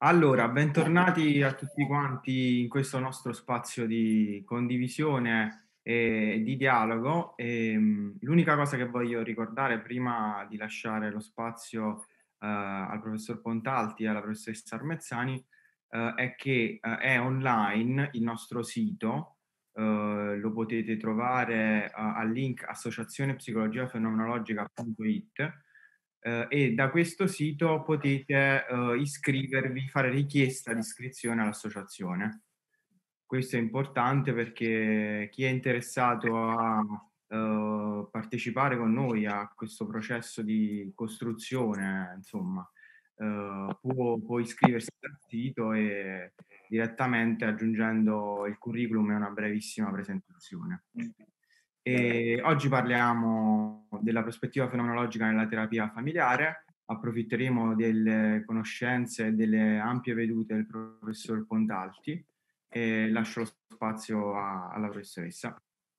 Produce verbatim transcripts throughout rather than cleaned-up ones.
Allora, bentornati a tutti quanti in questo nostro spazio di condivisione e di dialogo. Ehm, l'unica cosa che voglio ricordare prima di lasciare lo spazio eh, al professor Pontalti e alla professoressa Armezzani eh, è che eh, è online il nostro sito. Eh, lo potete trovare eh, al link associazione psicologia fenomenologica punto it. Eh, e da questo sito potete eh, iscrivervi, fare richiesta di iscrizione all'associazione. Questo è importante perché chi è interessato a eh, partecipare con noi a questo processo di costruzione, insomma, eh, può, può iscriversi al sito e direttamente aggiungendo il curriculum e una brevissima presentazione. E oggi parliamo della prospettiva fenomenologica nella terapia familiare. Approfitteremo delle conoscenze e delle ampie vedute del professor Pontalti e lascio lo spazio a- alla professoressa.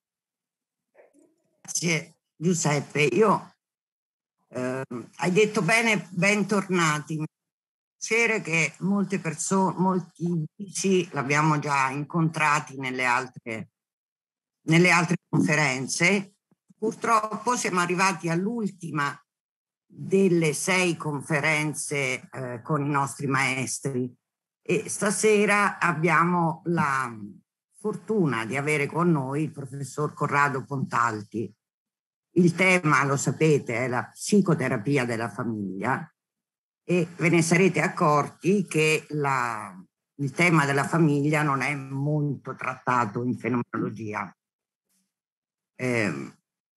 Grazie Giuseppe, io eh, hai detto bene, bentornati. Mi fa piacere che molte persone, molti amici l'abbiamo già incontrati nelle altre, nelle altre conferenze. Purtroppo siamo arrivati all'ultima delle sei conferenze eh, con i nostri maestri e stasera abbiamo la fortuna di avere con noi il professor Corrado Pontalti. Il tema, lo sapete, è la psicoterapia della famiglia e ve ne sarete accorti che la, il tema della famiglia non è molto trattato in fenomenologia. Eh,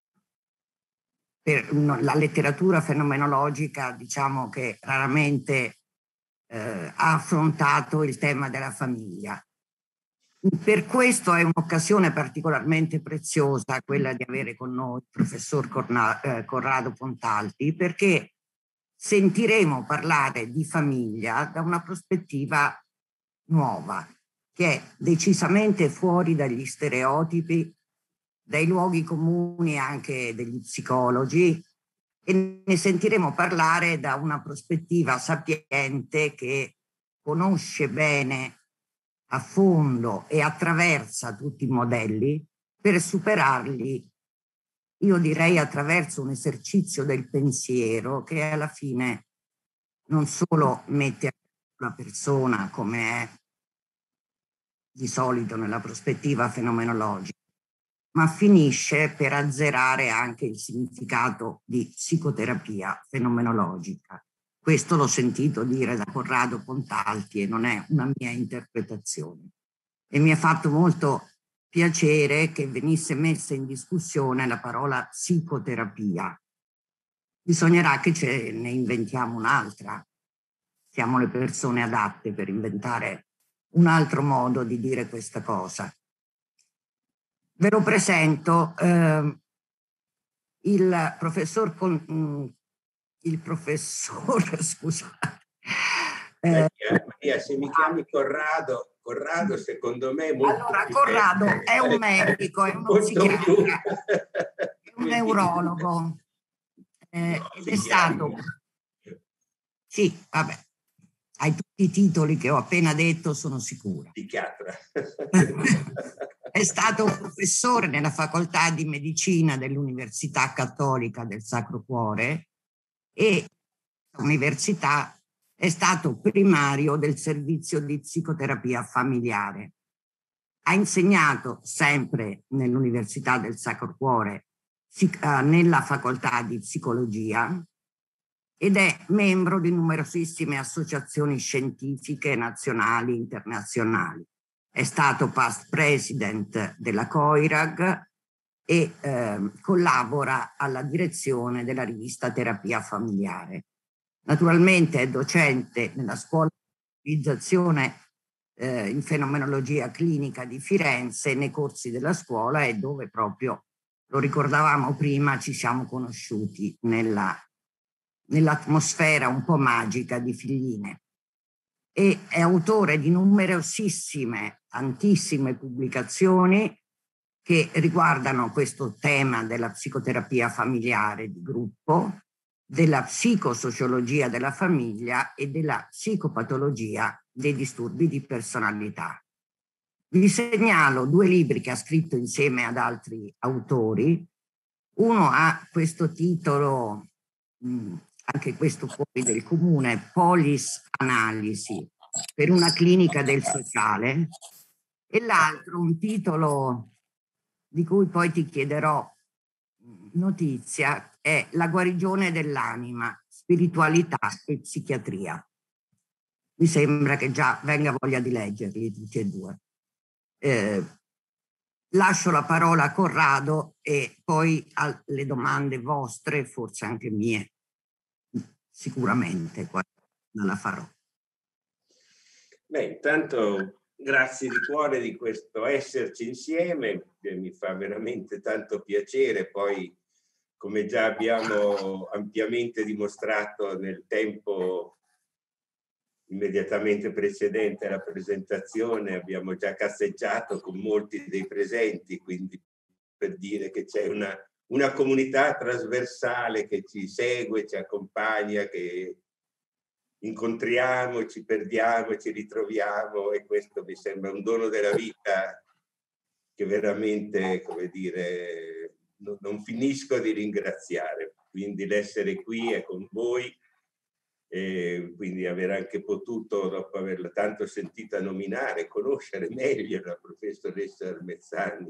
per la letteratura fenomenologica, diciamo che raramente eh, ha affrontato il tema della famiglia. Per questo è un'occasione particolarmente preziosa quella di avere con noi il professor Corna, eh, Corrado Pontalti, perché sentiremo parlare di famiglia da una prospettiva nuova, che è decisamente fuori dagli stereotipi, dai luoghi comuni anche degli psicologi, e ne sentiremo parlare da una prospettiva sapiente che conosce bene a fondo e attraversa tutti i modelli per superarli, io direi attraverso un esercizio del pensiero che alla fine non solo mette una persona come è di solito nella prospettiva fenomenologica, ma finisce per azzerare anche il significato di psicoterapia fenomenologica. Questo l'ho sentito dire da Corrado Pontalti e non è una mia interpretazione. E mi ha fatto molto piacere che venisse messa in discussione la parola psicoterapia. Bisognerà che ce ne inventiamo un'altra. Siamo le persone adatte per inventare un altro modo di dire questa cosa. Ve lo presento, eh, il professor, con, il professor, scusate. Eh, Maria, Maria, se mi chiami Corrado, Corrado secondo me è molto allora Corrado è un medico, è uno psichiatra, è un neurologo eh, no, ed è stato, sì, vabbè, hai tutti i titoli che ho appena detto, sono sicura. Psichiatra. È stato professore nella facoltà di medicina dell'Università Cattolica del Sacro Cuore e all'università è stato primario del servizio di psicoterapia familiare. Ha insegnato sempre nell'Università del Sacro Cuore, nella facoltà di psicologia, ed è membro di numerosissime associazioni scientifiche nazionali e internazionali. È stato past president della COIRAG e eh, collabora alla direzione della rivista Terapia Familiare. Naturalmente è docente nella scuola di specializzazione eh, in fenomenologia clinica di Firenze nei corsi della scuola e dove proprio, lo ricordavamo prima, ci siamo conosciuti nella, nell'atmosfera un po' magica di Figline. E è autore di numerosissime, tantissime pubblicazioni che riguardano questo tema della psicoterapia familiare di gruppo della psicosociologia della famiglia e della psicopatologia dei disturbi di personalità. Vi segnalo due libri che ha scritto insieme ad altri autori. Uno ha questo titolo, mh, anche questo fuori del comune, Polis Analisi per una clinica del sociale, e l'altro un titolo di cui poi ti chiederò notizia, è La guarigione dell'anima, spiritualità e psichiatria. Mi sembra che già venga voglia di leggerli tutti e due. Eh, lascio la parola a Corrado e poi alle domande vostre, forse anche mie, sicuramente la farò. Beh, intanto grazie di cuore di questo esserci insieme, che mi fa veramente tanto piacere. Poi, come già abbiamo ampiamente dimostrato nel tempo immediatamente precedente alla presentazione, abbiamo già casseggiato con molti dei presenti, quindi per dire che c'è una, una comunità trasversale che ci segue, ci accompagna, che incontriamo, ci perdiamo, ci ritroviamo, e questo mi sembra un dono della vita che veramente, come dire, non, non finisco di ringraziare. Quindi l'essere qui è con voi, e quindi aver anche potuto, dopo averla tanto sentita nominare, conoscere meglio la professoressa Armezzani,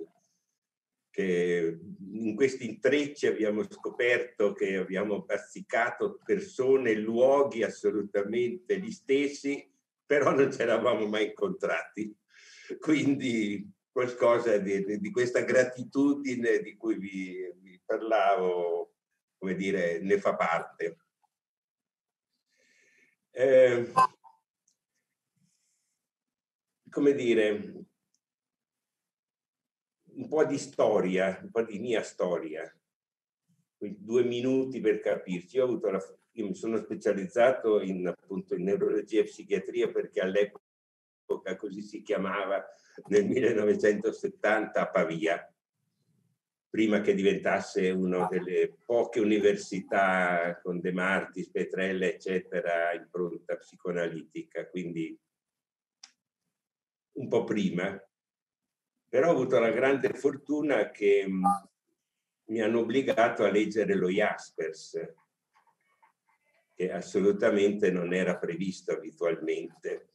che in questi intrecci abbiamo scoperto che abbiamo bazzicato persone e luoghi assolutamente gli stessi, però non ci eravamo mai incontrati. Quindi qualcosa di, di questa gratitudine di cui vi, vi parlavo, come dire, ne fa parte. Eh, come dire, un po' di storia, un po' di mia storia, due minuti per capirci. Io, ho avuto la, io mi sono specializzato in, appunto, in neurologia e psichiatria perché all'epoca così si chiamava, nel millenovecentosettanta, a Pavia, prima che diventasse una delle poche università con De Martis, Petrella, eccetera, impronta psicoanalitica, quindi un po' prima. Però ho avuto la grande fortuna che mh, mi hanno obbligato a leggere lo Jaspers, che assolutamente non era previsto abitualmente.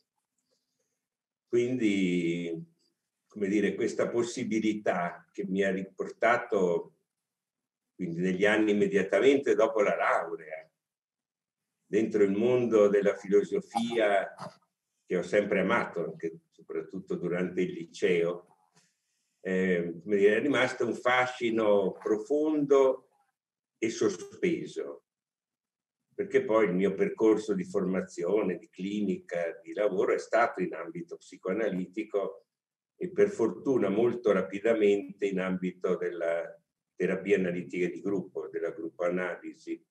Quindi, come dire, questa possibilità che mi ha riportato, quindi negli anni immediatamente dopo la laurea, dentro il mondo della filosofia che ho sempre amato, anche, soprattutto durante il liceo, eh, come dire, è rimasto un fascino profondo e sospeso, perché poi il mio percorso di formazione, di clinica, di lavoro è stato in ambito psicoanalitico e per fortuna molto rapidamente in ambito della terapia analitica di gruppo, della gruppo analisi.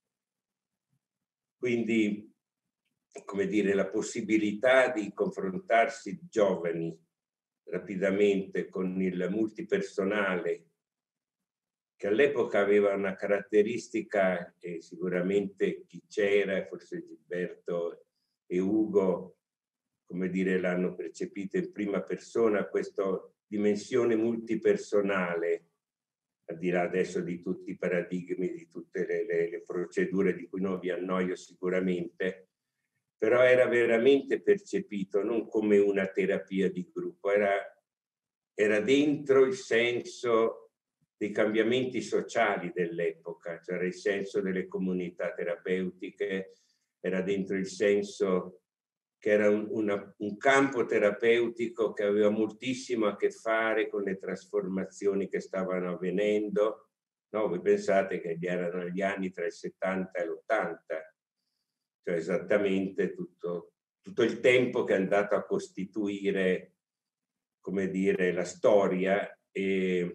Quindi, come dire, la possibilità di confrontarsi giovani rapidamente con il multipersonale, che all'epoca aveva una caratteristica, e sicuramente chi c'era, forse Gilberto e Ugo, come dire, l'hanno percepita in prima persona, questa dimensione multipersonale, al di là adesso di tutti i paradigmi, di tutte le, le, le procedure di cui non vi annoio sicuramente, però era veramente percepito non come una terapia di gruppo, era, era dentro il senso dei cambiamenti sociali dell'epoca, c'era il senso delle comunità terapeutiche, era dentro il senso che era un, una, un campo terapeutico che aveva moltissimo a che fare con le trasformazioni che stavano avvenendo. No, voi pensate che erano gli anni tra il settanta e l'ottanta, cioè esattamente tutto, tutto il tempo che è andato a costituire, come dire, la storia. E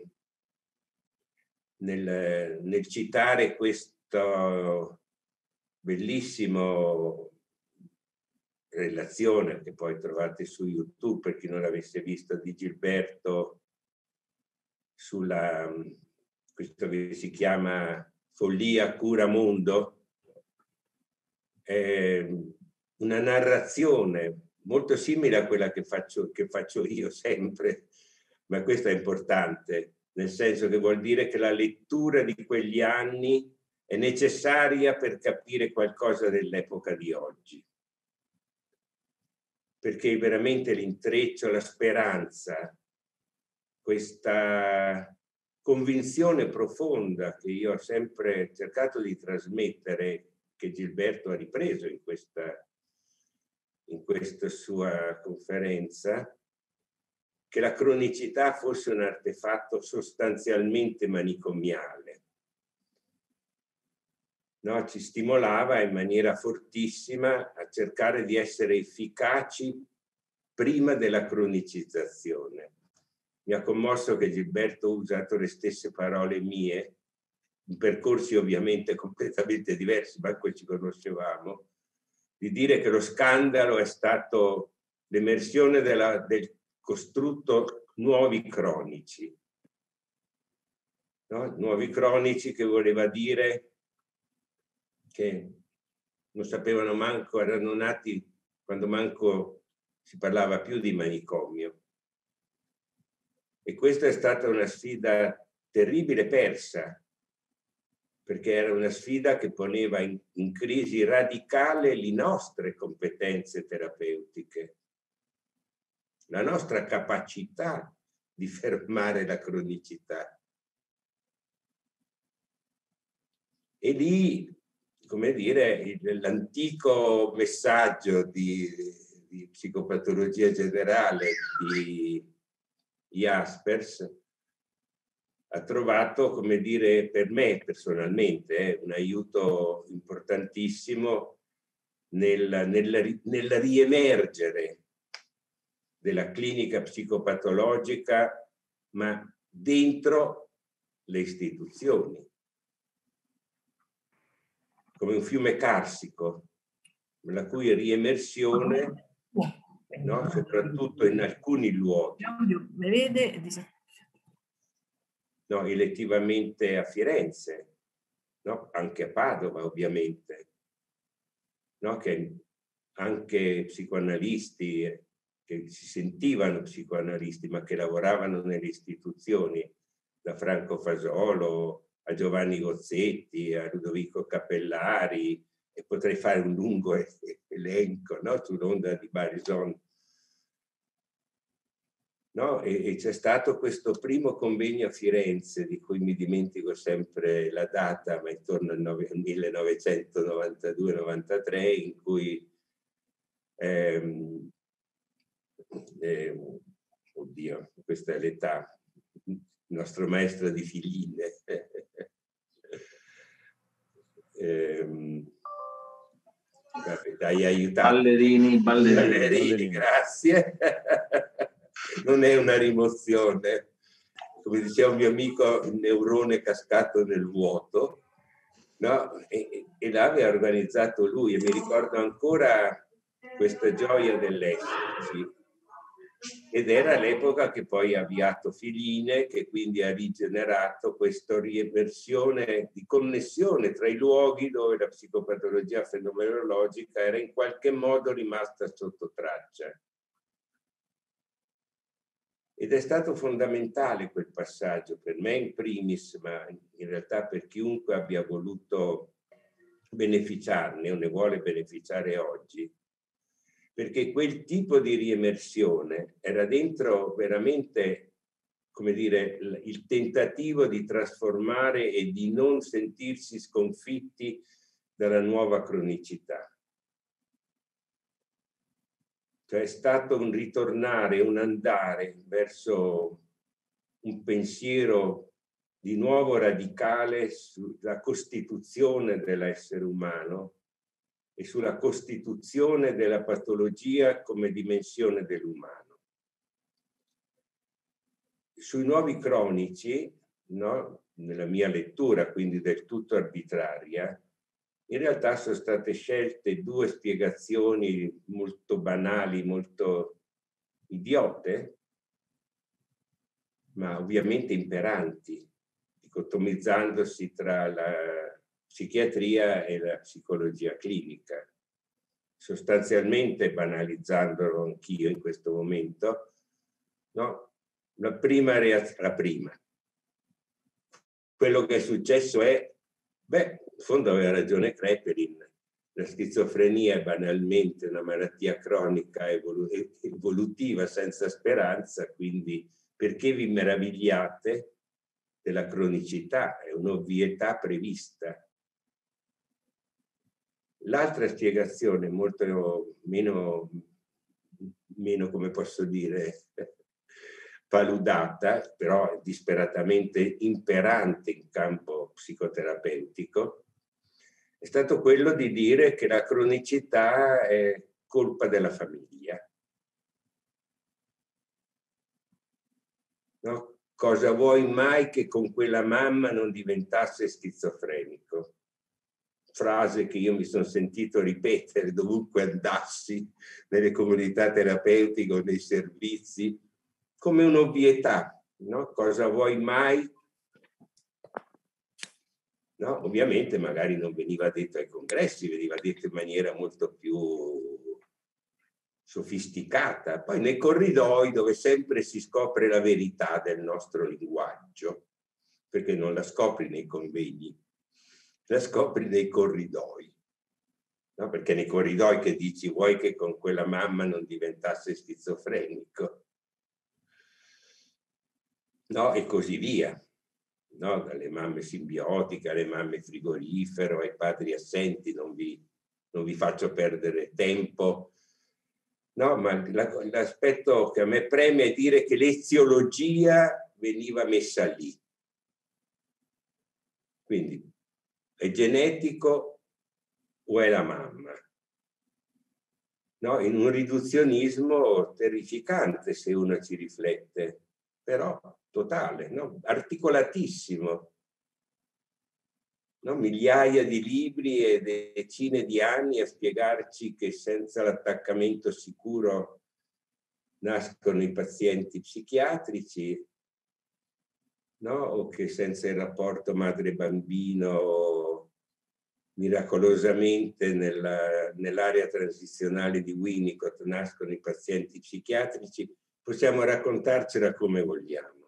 nel, nel citare questo bellissimo relazione che poi trovate su YouTube, per chi non l'avesse visto, di Gilberto, sulla questo che si chiama Follia Cura Mondo, è una narrazione molto simile a quella che faccio, che faccio io sempre, ma questo è importante, nel senso che vuol dire che la lettura di quegli anni è necessaria per capire qualcosa dell'epoca di oggi. Perché veramente l'intreccio, la speranza, questa convinzione profonda che io ho sempre cercato di trasmettere, che Gilberto ha ripreso in questa, in questa sua conferenza, che la cronicità fosse un artefatto sostanzialmente manicomiale. No, ci stimolava in maniera fortissima a cercare di essere efficaci prima della cronicizzazione. Mi ha commosso che Gilberto ha usato le stesse parole mie, in percorsi ovviamente completamente diversi, ma poi ci conoscevamo, di dire che lo scandalo è stato l'emersione del costrutto nuovi cronici. No? Nuovi cronici, che voleva dire che non sapevano manco, erano nati quando manco si parlava più di manicomio. E questa è stata una sfida terribile, persa, perché era una sfida che poneva in, in crisi radicale le nostre competenze terapeutiche, la nostra capacità di fermare la cronicità. E lì, come dire, l'antico messaggio di, di psicopatologia generale di Jaspers ha trovato, come dire, per me personalmente, eh, un aiuto importantissimo nel, nel, nel riemergere della clinica psicopatologica, ma dentro le istituzioni, come un fiume carsico, la cui riemersione, no, soprattutto in alcuni luoghi, mi vede? no, elettivamente a Firenze, no, anche a Padova ovviamente, no, che anche psicoanalisti che si sentivano psicoanalisti ma che lavoravano nelle istituzioni, da Franco Fasolo a Giovanni Gozzetti, a Ludovico Cappellari, e potrei fare un lungo elenco, no, sull'onda di Barison. No? E, e c'è stato questo primo convegno a Firenze, di cui mi dimentico sempre la data, ma intorno al millenovecentonovantadue novantatré, in cui ehm, eh, oddio, questa è l'età, il nostro maestro di Filine, ehm, dai aiutato. Ballerini, ballerini, ballerini, ballerini. Grazie. Non è una rimozione, come diceva un mio amico, il neurone cascato nel vuoto, no? E, e l'aveva organizzato lui, e mi ricordo ancora questa gioia dell'esserci. Ed era l'epoca che poi ha avviato Filine, che quindi ha rigenerato questa riemersione di connessione tra i luoghi dove la psicopatologia fenomenologica era in qualche modo rimasta sotto traccia. Ed è stato fondamentale quel passaggio, per me in primis, ma in realtà per chiunque abbia voluto beneficiarne o ne vuole beneficiare oggi, perché quel tipo di riemersione era dentro veramente, come dire, il tentativo di trasformare e di non sentirsi sconfitti dalla nuova cronicità. Cioè è stato un ritornare, un andare verso un pensiero di nuovo radicale sulla costituzione dell'essere umano e sulla costituzione della patologia come dimensione dell'umano. Sui nuovi cronici, no, nella mia lettura, quindi del tutto arbitraria, in realtà sono state scelte due spiegazioni molto banali, molto idiote, ma ovviamente imperanti, dicotomizzandosi tra la psichiatria e la psicologia clinica. sostanzialmente, banalizzandolo anch'io in questo momento, no? La prima reazione, la prima. Quello che è successo è, beh, in fondo aveva ragione Kraepelin, la schizofrenia è banalmente una malattia cronica evolu evolutiva senza speranza, quindi perché vi meravigliate della cronicità? È un'ovvietà prevista. L'altra spiegazione, molto meno, meno, come posso dire, paludata, però disperatamente imperante in campo psicoterapeutico, è stato quello di dire che la cronicità è colpa della famiglia. No? Cosa vuoi mai che con quella mamma non diventasse schizofrenico? Frase che io mi sono sentito ripetere dovunque andassi, nelle comunità terapeutiche o nei servizi, come un'ovvietà, no? Cosa vuoi mai? No? Ovviamente magari non veniva detto ai congressi, veniva detto in maniera molto più sofisticata. Poi nei corridoi, dove sempre si scopre la verità del nostro linguaggio, perché non la scopri nei convegni, la scopri nei corridoi. No? Perché nei corridoi che dici vuoi che con quella mamma non diventasse schizofrenico? No? E così via. No? Dalle mamme simbiotiche alle mamme frigorifero, ai padri assenti, non vi, non vi faccio perdere tempo. No, ma l'aspetto che a me preme è dire che l'eziologia veniva messa lì. Quindi è genetico o è la mamma? No, in un riduzionismo terrificante se uno ci riflette, però totale, no? Articolatissimo. No? Migliaia di libri e decine di anni a spiegarci che senza l'attaccamento sicuro nascono i pazienti psichiatrici, no? O che senza il rapporto madre-bambino miracolosamente nella, nell'area transizionale di Winnicott nascono i pazienti psichiatrici. Possiamo raccontarcela come vogliamo.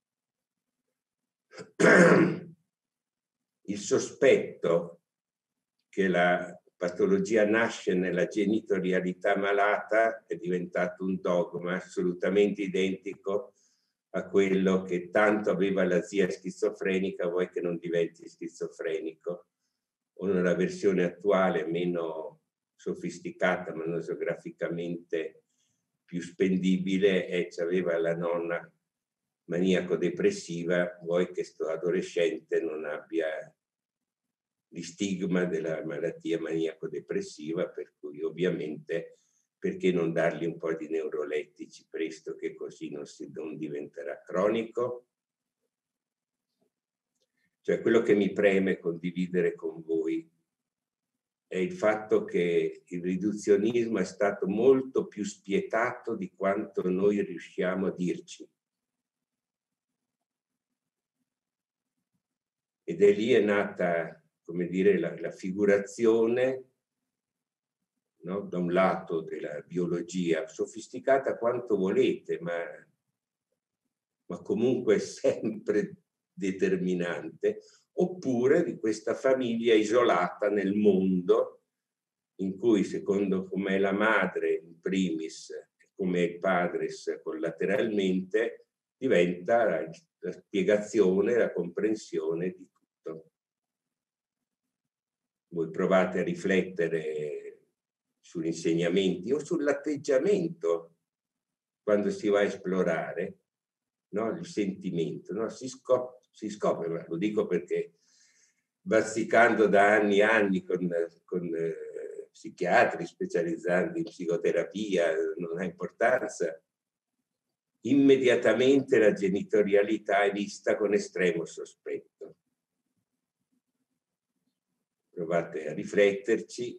Il sospetto che la patologia nasce nella genitorialità malata è diventato un dogma assolutamente identico a quello che tanto aveva la zia schizofrenica, vuoi che non diventi schizofrenico. O nella versione attuale meno sofisticata, ma nosograficamente più spendibile, e aveva la nonna maniaco-depressiva, vuoi che sto adolescente non abbia di stigma della malattia maniaco-depressiva, per cui ovviamente perché non dargli un po' di neurolettici presto che così non, si, non diventerà cronico? Cioè quello che mi preme condividere con voi è il fatto che il riduzionismo è stato molto più spietato di quanto noi riusciamo a dirci. Ed è lì è nata, come dire, la, la figurazione, no? Da un lato della biologia, sofisticata quanto volete, ma, ma comunque sempre determinante, oppure di questa famiglia isolata nel mondo, in cui secondo com'è la madre in primis e come il padre collateralmente, diventa la, la spiegazione, la comprensione di tutto. Voi provate a riflettere sugli insegnamenti o sull'atteggiamento quando si va a esplorare, no? Il sentimento, no? Si, scop si scopre, ma lo dico perché bazzicando da anni e anni con, con eh, psichiatri specializzati in psicoterapia, non ha importanza, immediatamente la genitorialità è vista con estremo sospetto. Provate a rifletterci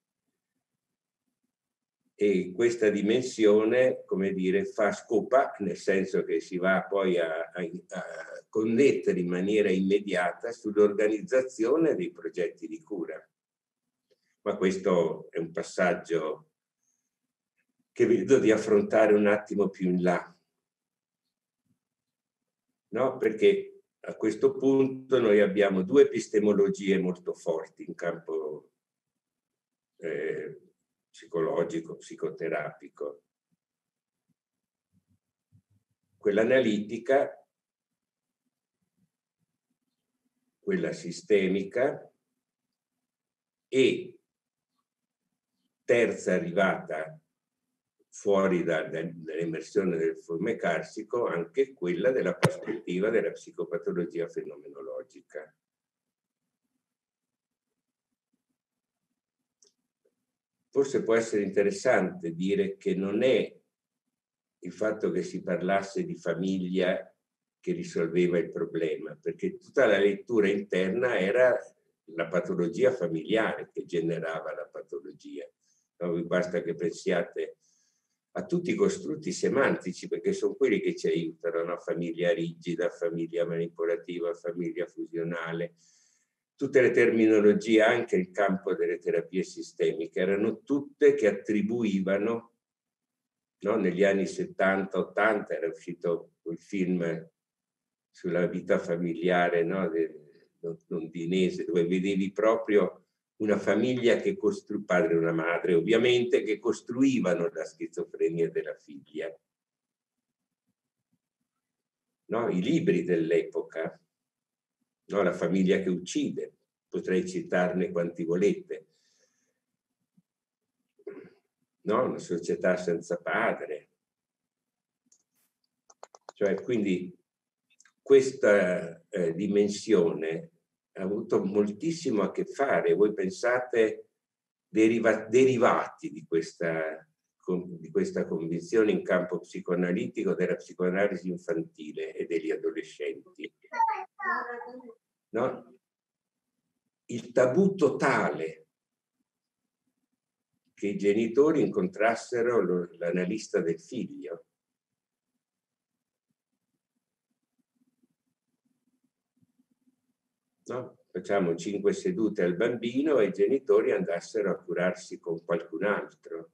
e questa dimensione, come dire, fa scopa, nel senso che si va poi a, a, a connettere in maniera immediata sull'organizzazione dei progetti di cura. Ma questo è un passaggio che vedo di affrontare un attimo più in là, no? Perché a questo punto noi abbiamo due epistemologie molto forti in campo eh, psicologico, psicoterapico. Quella analitica, quella sistemica e terza arrivata fuori da, da, dall'immersione del forme carsico, anche quella della prospettiva della psicopatologia fenomenologica. Forse può essere interessante dire che non è il fatto che si parlasse di famiglia che risolveva il problema, perché tutta la lettura interna era la patologia familiare che generava la patologia. No, vi basta che pensiate a tutti i costrutti semantici, perché sono quelli che ci aiutano, no? Famiglia rigida, famiglia manipolativa, famiglia fusionale. Tutte le terminologie, anche il campo delle terapie sistemiche, erano tutte che attribuivano, no? Negli anni settanta ottanta era uscito quel film sulla vita familiare, no? londinese, dove vedevi proprio una famiglia che costruiva, padre e una madre ovviamente, che costruivano la schizofrenia della figlia. No? I libri dell'epoca, no? La famiglia che uccide, potrei citarne quanti volete. No? Una società senza padre. Cioè, quindi questa eh, dimensione ha avuto moltissimo a che fare. Voi pensate deriva, derivati di questa, di questa convinzione in campo psicoanalitico della psicoanalisi infantile e degli adolescenti. No? Il tabù totale che i genitori incontrassero l'analista del figlio. No? Facciamo cinque sedute al bambino e i genitori andassero a curarsi con qualcun altro.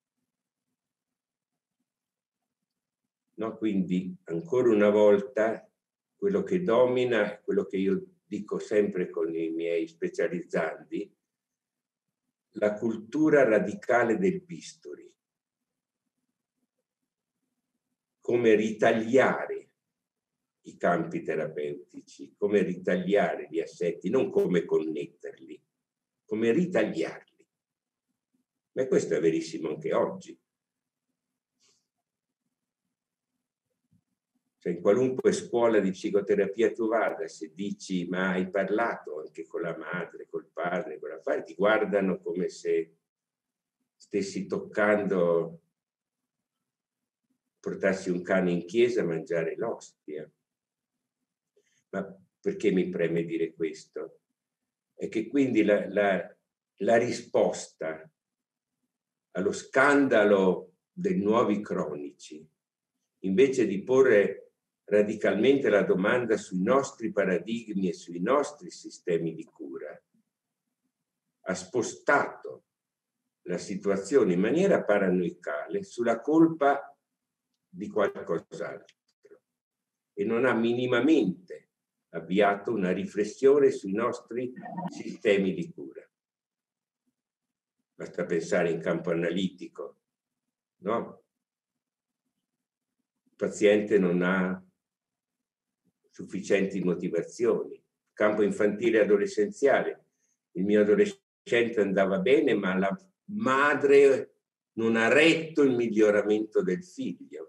No? Quindi, ancora una volta, quello che domina, quello che io dico sempre con i miei specializzandi, la cultura radicale del bisturi. Come ritagliare i campi terapeutici, come ritagliare gli assetti, non come connetterli, come ritagliarli. Ma questo è verissimo anche oggi. Cioè, in qualunque scuola di psicoterapia tu vada, se dici ma hai parlato anche con la madre, col padre, con la figlia, ti guardano come se stessi toccando, portassi un cane in chiesa a mangiare l'ostia. Ma perché mi preme dire questo? È che quindi la, la, la risposta allo scandalo dei nuovi cronici, invece di porre radicalmente la domanda sui nostri paradigmi e sui nostri sistemi di cura, ha spostato la situazione in maniera paranoicale sulla colpa di qualcos'altro e non ha minimamente avviato una riflessione sui nostri sistemi di cura. Basta pensare in campo analitico, no? Il paziente non ha sufficienti motivazioni. Campo infantile e adolescenziale. Il mio adolescente andava bene, ma la madre non ha retto il miglioramento del figlio.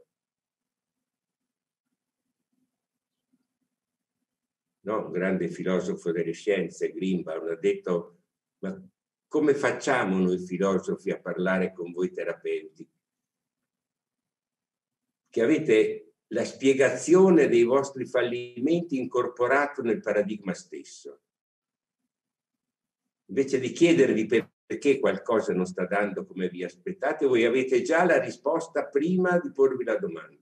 No, un grande filosofo delle scienze, Greenbaum, ha detto: ma come facciamo noi filosofi a parlare con voi terapeuti? Che avete la spiegazione dei vostri fallimenti incorporato nel paradigma stesso. Invece di chiedervi perché qualcosa non sta dando come vi aspettate, voi avete già la risposta prima di porvi la domanda.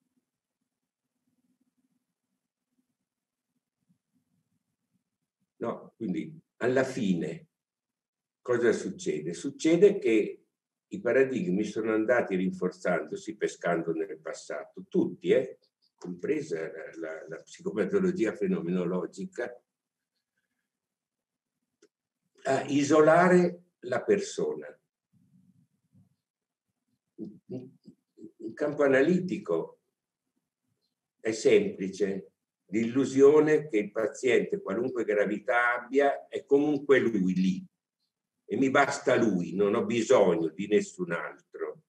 No, Quindi alla fine cosa succede? Succede che i paradigmi sono andati rinforzandosi, pescando nel passato, tutti, eh, compresa la, la, la psicopatologia fenomenologica, a isolare la persona. Il campo analitico è semplice, l'illusione che il paziente, qualunque gravità abbia, è comunque lui lì e mi basta lui, non ho bisogno di nessun altro.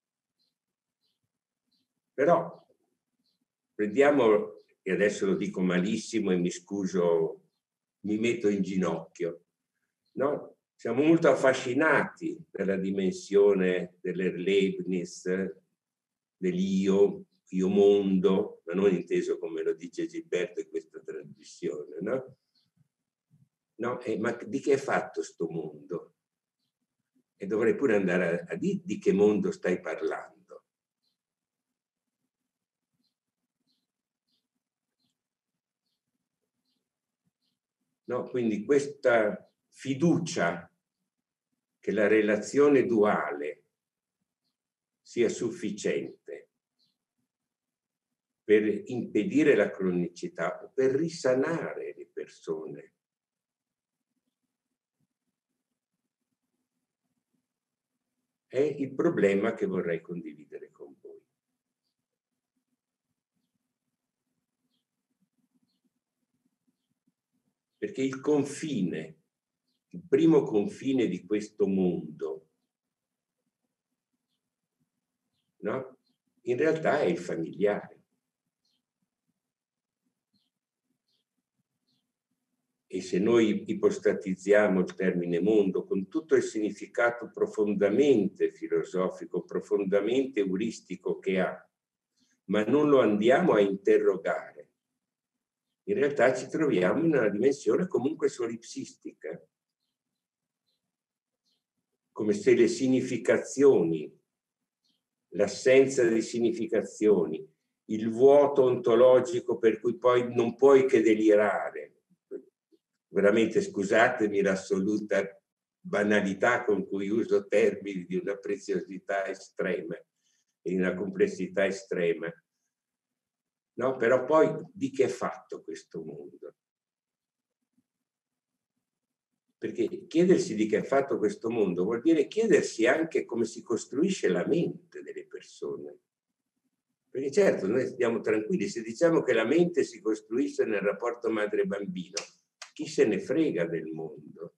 Però prendiamo, e adesso lo dico malissimo e mi scuso, mi metto in ginocchio, no? Siamo molto affascinati dalla dimensione dell'Erlebnis, dell'io, io mondo, ma non inteso come lo dice Gilberto in questa trasmissione, no? No, eh, ma di che è fatto sto mondo? E dovrei pure andare a, a dire di che mondo stai parlando. No, quindi questa fiducia che la relazione duale sia sufficiente per impedire la cronicità o per risanare le persone. È il problema che vorrei condividere con voi. Perché il confine, il primo confine di questo mondo, no? In realtà è il familiare. E se noi ipostatizziamo il termine mondo con tutto il significato profondamente filosofico, profondamente euristico che ha, ma non lo andiamo a interrogare, in realtà ci troviamo in una dimensione comunque solipsistica, come se le significazioni, l'assenza di significazioni, il vuoto ontologico per cui poi non puoi che delirare. Veramente scusatemi l'assoluta banalità con cui uso termini di una preziosità estrema e di una complessità estrema. No, però poi di che è fatto questo mondo? Perché chiedersi di che è fatto questo mondo vuol dire chiedersi anche come si costruisce la mente delle persone. Perché certo, noi stiamo tranquilli, se diciamo che la mente si costruisce nel rapporto madre-bambino, chi se ne frega del mondo?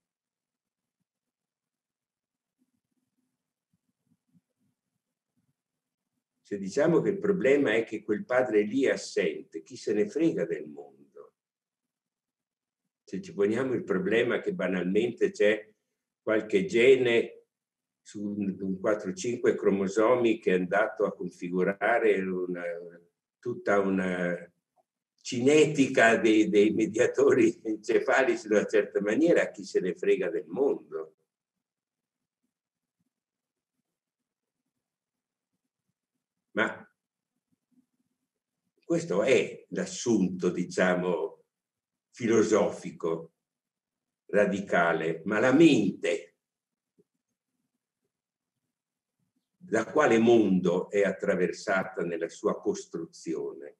Se diciamo che il problema è che quel padre lì è assente, chi se ne frega del mondo? Se ci poniamo il problema che banalmente c'è qualche gene su un quattro cinque cromosomi che è andato a configurare una, tutta una cinetica dei, dei mediatori encefalici in una certa maniera, chi se ne frega del mondo? Ma questo è l'assunto, diciamo, filosofico, radicale, ma la mente, da quale mondo è attraversata nella sua costruzione?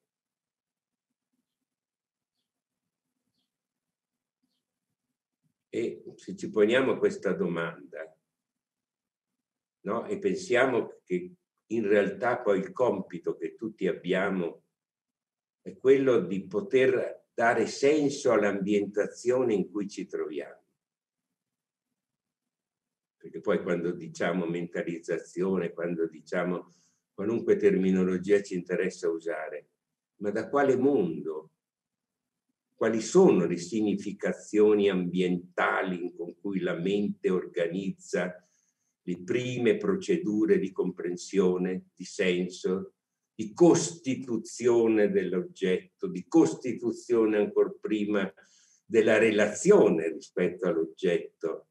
E se ci poniamo questa domanda, no? E pensiamo che in realtà poi il compito che tutti abbiamo è quello di poter dare senso all'ambientazione in cui ci troviamo. Perché poi quando diciamo mentalizzazione, quando diciamo qualunque terminologia ci interessa usare, ma da quale mondo? Quali sono le significazioni ambientali con cui la mente organizza le prime procedure di comprensione, di senso, di costituzione dell'oggetto, di costituzione ancor prima della relazione rispetto all'oggetto?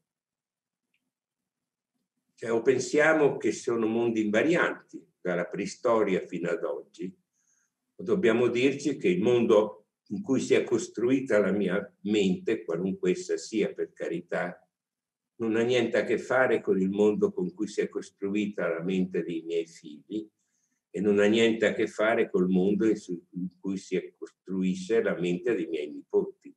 Cioè, o pensiamo che sono mondi invarianti, dalla preistoria fino ad oggi, o dobbiamo dirci che il mondo in cui si è costruita la mia mente, qualunque essa sia, per carità, non ha niente a che fare con il mondo con cui si è costruita la mente dei miei figli e non ha niente a che fare col mondo in cui si costruisce la mente dei miei nipoti.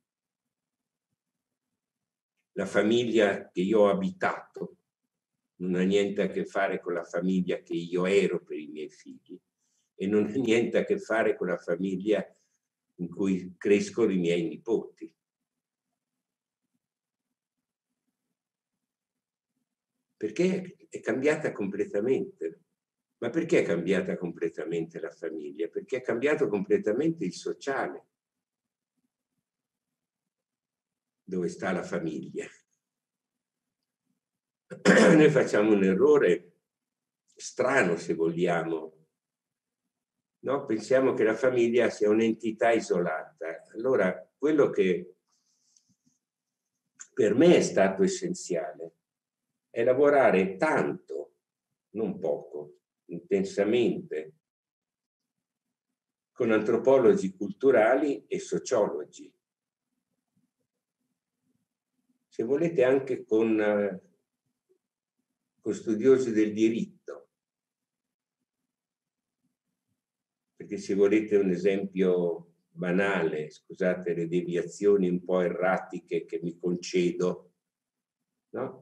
La famiglia che io ho abitato non ha niente a che fare con la famiglia che io ero per i miei figli e non ha niente a che fare con la famiglia in cui crescono i miei nipoti. Perché è cambiata completamente. Ma perché è cambiata completamente la famiglia? Perché è cambiato completamente il sociale. Dove sta la famiglia? Noi facciamo un errore strano, se vogliamo. No? Pensiamo che la famiglia sia un'entità isolata. Allora, quello che per me è stato essenziale è lavorare tanto, non poco, intensamente, con antropologi culturali e sociologi. Se volete anche con, uh, con studiosi del diritto. Perché se volete un esempio banale, scusate le deviazioni un po' erratiche che mi concedo, no?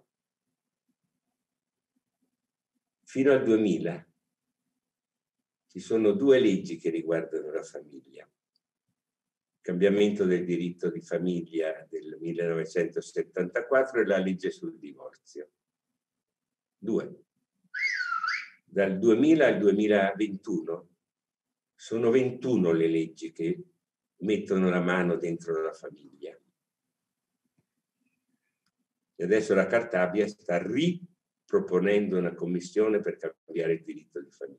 Fino al duemila ci sono due leggi che riguardano la famiglia. Il cambiamento del diritto di famiglia del millenovecentosettantaquattro e la legge sul divorzio. Due. Dal duemila al duemilaventuno sono ventuno le leggi che mettono la mano dentro la famiglia. E adesso la Cartabia sta riproponendo una commissione per cambiare il diritto di famiglia.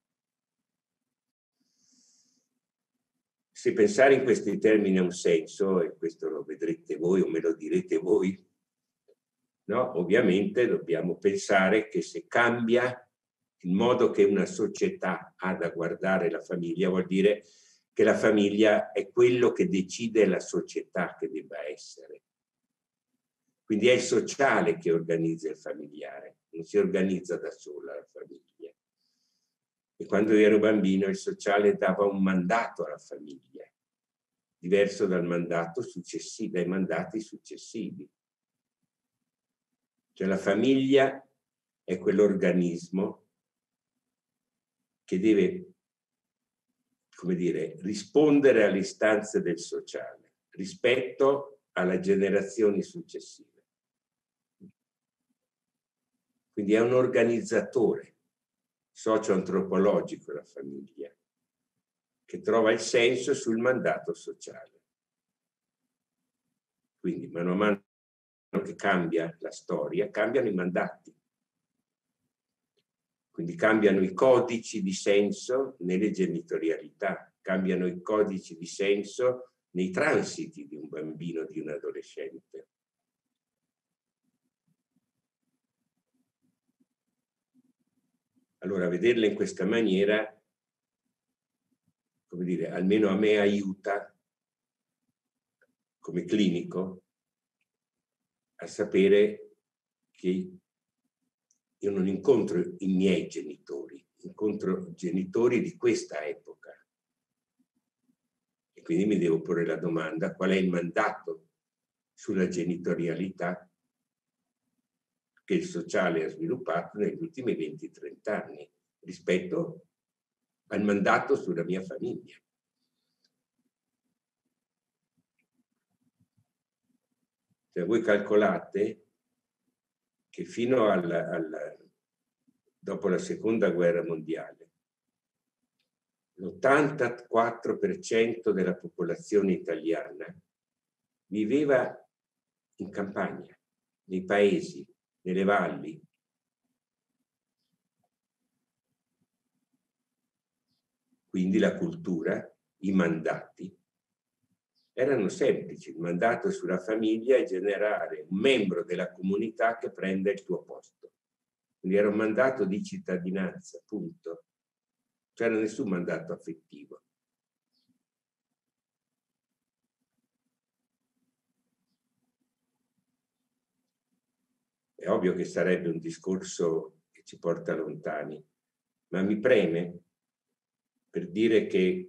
Se pensare in questi termini ha un senso, e questo lo vedrete voi o me lo direte voi, no? Ovviamente dobbiamo pensare che se cambia il modo che una società ha da guardare la famiglia, vuol dire che la famiglia è quello che decide la società che debba essere. Quindi è il sociale che organizza il familiare, non si organizza da sola la famiglia. E quando io ero bambino il sociale dava un mandato alla famiglia, diverso dal mandato successivo, dai mandati successivi. Cioè la famiglia è quell'organismo che deve, come dire, rispondere alle istanze del sociale rispetto alle generazioni successive. Quindi è un organizzatore socio-antropologico la famiglia, che trova il senso sul mandato sociale. Quindi mano a mano che cambia la storia, cambiano i mandati. Quindi cambiano i codici di senso nelle genitorialità, cambiano i codici di senso nei transiti di un bambino, di un adolescente. Allora, vederla in questa maniera, come dire, almeno a me aiuta, come clinico, a sapere che io non incontro i miei genitori, incontro genitori di questa epoca. E quindi mi devo porre la domanda: qual è il mandato sulla genitorialità che il sociale ha sviluppato negli ultimi venti trenta anni rispetto al mandato sulla mia famiglia. Cioè, voi calcolate che fino al, al, dopo la seconda guerra mondiale l'ottantaquattro per cento della popolazione italiana viveva in campagna, nei paesi, nelle valli. Quindi la cultura, i mandati erano semplici. Il mandato sulla famiglia è generare un membro della comunità che prenda il tuo posto. Quindi era un mandato di cittadinanza, punto. C'era nessun mandato affettivo. È ovvio che sarebbe un discorso che ci porta lontani, ma mi preme per dire che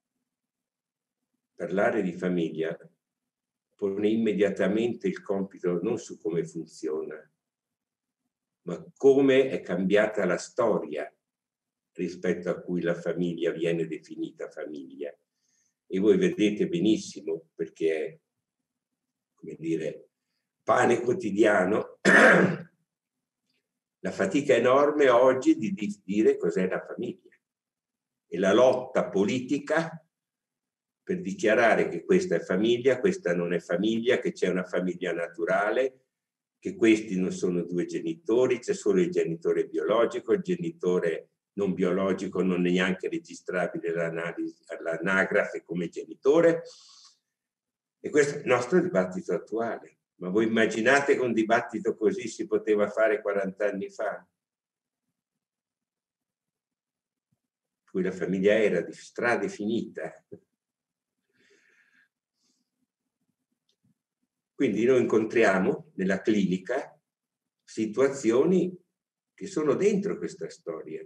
parlare di famiglia pone immediatamente il compito non su come funziona, ma come è cambiata la storia rispetto a cui la famiglia viene definita famiglia. E voi vedete benissimo, perché è, come dire, pane quotidiano, la fatica enorme oggi di dire cos'è la famiglia e la lotta politica per dichiarare che questa è famiglia, questa non è famiglia, che c'è una famiglia naturale, che questi non sono due genitori, c'è solo il genitore biologico, il genitore non biologico non è neanche registrabile all'anagrafe come genitore. E questo è il nostro dibattito attuale. Ma voi immaginate che un dibattito così si poteva fare quaranta anni fa? In cui la famiglia era stradefinita. Quindi noi incontriamo nella clinica situazioni che sono dentro questa storia.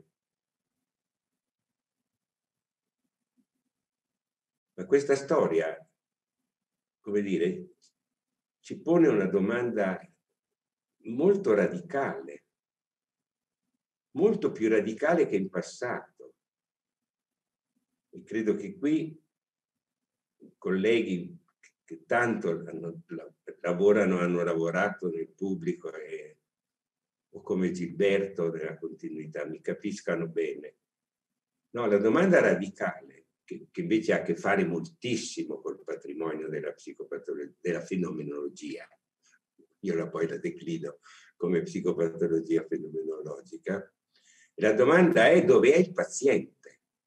Ma questa storia, come dire, ci pone una domanda molto radicale, molto più radicale che in passato. E credo che qui colleghi che tanto hanno, lavorano, hanno lavorato nel pubblico e, o come Gilberto nella continuità, mi capiscano bene. No, la domanda radicale, che, che invece ha a che fare moltissimo col patrimonio della psicopatologia, della fenomenologia, io la poi la declino come psicopatologia fenomenologica, la domanda è: dove è il paziente?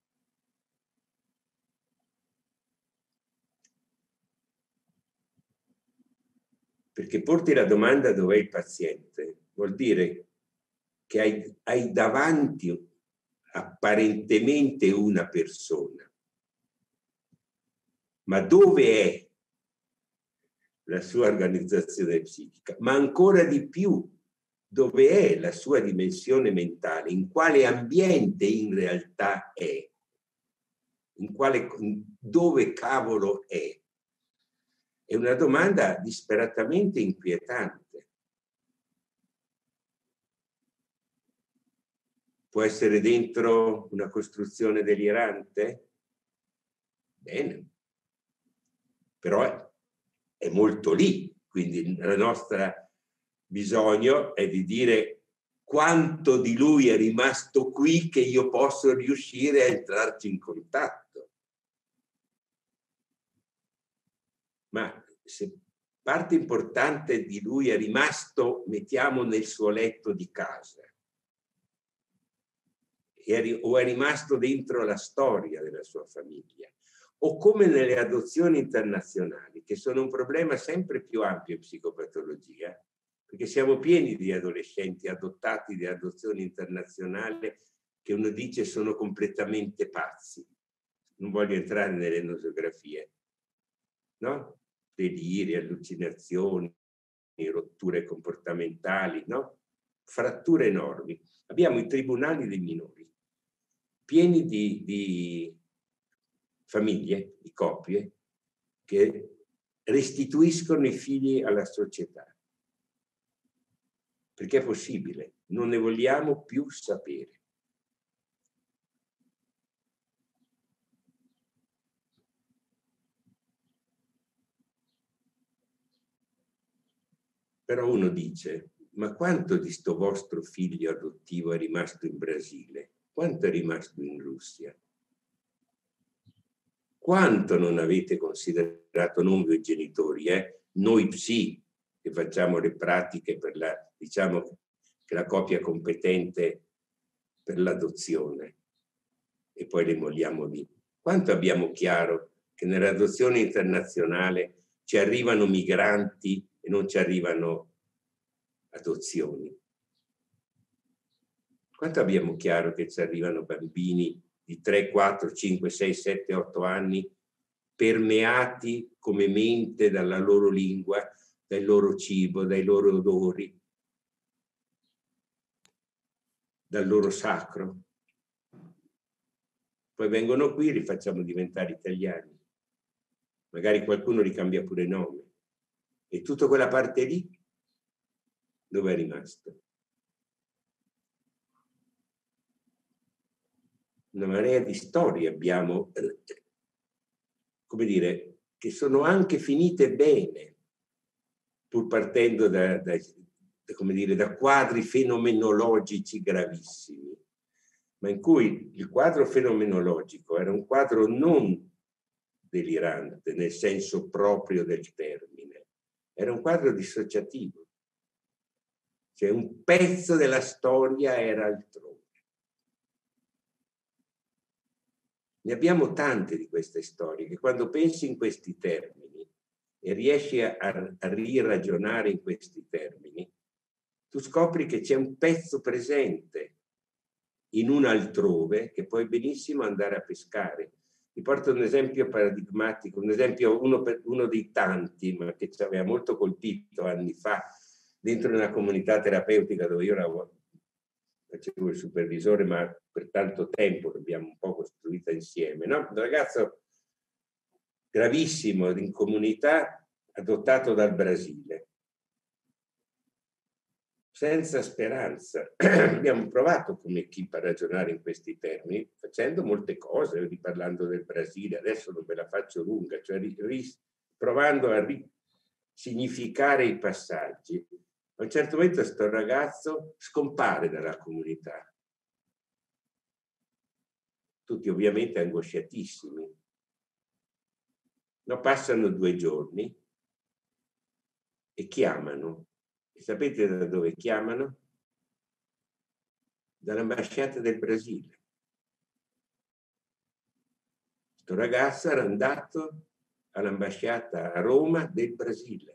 Perché porti la domanda dov'è il paziente vuol dire che hai, hai davanti apparentemente una persona, ma dove è la sua organizzazione psichica? Ma ancora di più, dove è la sua dimensione mentale? In quale ambiente in realtà è? In quale, dove cavolo è? È una domanda disperatamente inquietante. Può essere dentro una costruzione delirante? Bene. Però è, è molto lì. Quindi il nostro bisogno è di dire quanto di lui è rimasto qui che io posso riuscire a entrarci in contatto. Ma se parte importante di lui è rimasto, mettiamo, nel suo letto di casa, o è rimasto dentro la storia della sua famiglia, o come nelle adozioni internazionali, che sono un problema sempre più ampio in psicopatologia, perché siamo pieni di adolescenti adottati di adozioni internazionali che uno dice sono completamente pazzi. Non voglio entrare nelle nosografie, no? Deliri, allucinazioni, rotture comportamentali, no? Fratture enormi. Abbiamo i tribunali dei minori, pieni di, di famiglie, di coppie, che restituiscono i figli alla società. Perché è possibile, non ne vogliamo più sapere. Però uno dice, ma quanto di sto vostro figlio adottivo è rimasto in Brasile? Quanto è rimasto in Russia? Quanto non avete considerato, non voi genitori, eh? Noi psi, che facciamo le pratiche per la, diciamo, che la coppia competente per l'adozione e poi le molliamo lì. Quanto abbiamo chiaro che nell'adozione internazionale ci arrivano migranti e non ci arrivano adozioni? Quanto abbiamo chiaro che ci arrivano bambini di tre, quattro, cinque, sei, sette, otto anni permeati come mente dalla loro lingua, dal loro cibo, dai loro odori, dal loro sacro. Poi vengono qui e li facciamo diventare italiani. Magari qualcuno li cambia pure nome. E tutta quella parte lì, dove è rimasto? Una marea di storie abbiamo, come dire, che sono anche finite bene, pur partendo da, da, da, come dire, da quadri fenomenologici gravissimi, ma in cui il quadro fenomenologico era un quadro non delirante nel senso proprio del termine, era un quadro dissociativo, cioè un pezzo della storia era altrove. Ne abbiamo tante di queste storie che quando pensi in questi termini e riesci a, a riragionare in questi termini, tu scopri che c'è un pezzo presente in un altrove che puoi benissimo andare a pescare. Vi porto un esempio paradigmatico, un esempio, uno, per, uno dei tanti, ma che ci aveva molto colpito anni fa, dentro una comunità terapeutica dove io lavoro, facevo il supervisore, ma per tanto tempo l'abbiamo un po' costruita insieme, no? Un ragazzo gravissimo in comunità, adottato dal Brasile, senza speranza. Abbiamo provato come equipe a ragionare in questi termini, facendo molte cose, riparlando del Brasile, adesso non ve la faccio lunga, cioè ri, ri, provando a risignificare i passaggi. A un certo momento questo ragazzo scompare dalla comunità. Tutti ovviamente angosciatissimi. No, passano due giorni e chiamano. E sapete da dove chiamano? Dall'ambasciata del Brasile. Questo ragazzo era andato all'ambasciata a Roma del Brasile.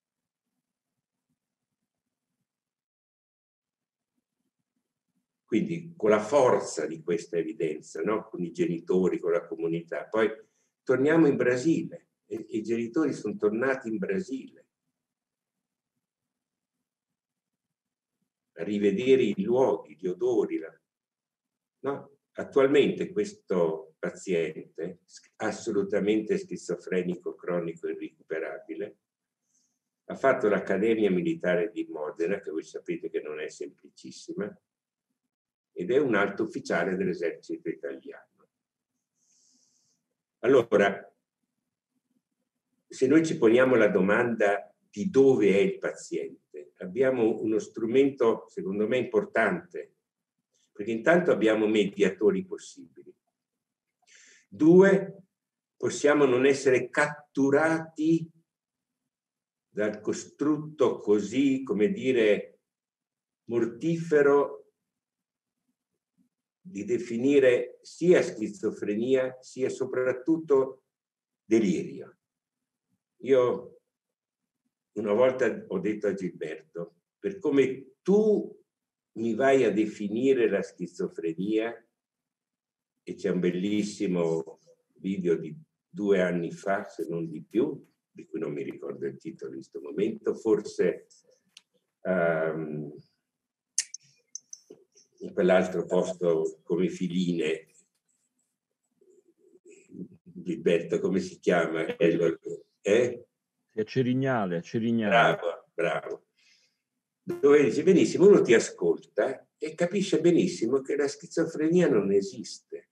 Quindi con la forza di questa evidenza, no? Con i genitori, con la comunità. Poi torniamo in Brasile e i genitori sono tornati in Brasile a rivedere i luoghi, gli odori. No? Attualmente questo paziente, assolutamente schizofrenico cronico irrecuperabile, ha fatto l'Accademia Militare di Modena, che voi sapete che non è semplicissima, ed è un alto ufficiale dell'esercito italiano. Allora, se noi ci poniamo la domanda di dove è il paziente, abbiamo uno strumento, secondo me, importante, perché intanto abbiamo mediatori possibili. Due, possiamo non essere catturati dal costrutto così, come dire, mortifero di definire sia schizofrenia sia soprattutto delirio. Io una volta ho detto a Gilberto, per come tu mi vai a definire la schizofrenia, e c'è un bellissimo video di due anni fa, se non di più, di cui non mi ricordo il titolo in questo momento, forse um, in quell'altro posto come Filine, Gilberto, come si chiama? Eh? A Cerignale, a Cerignale. Bravo, bravo. Dove dice benissimo, uno ti ascolta e capisce benissimo che la schizofrenia non esiste.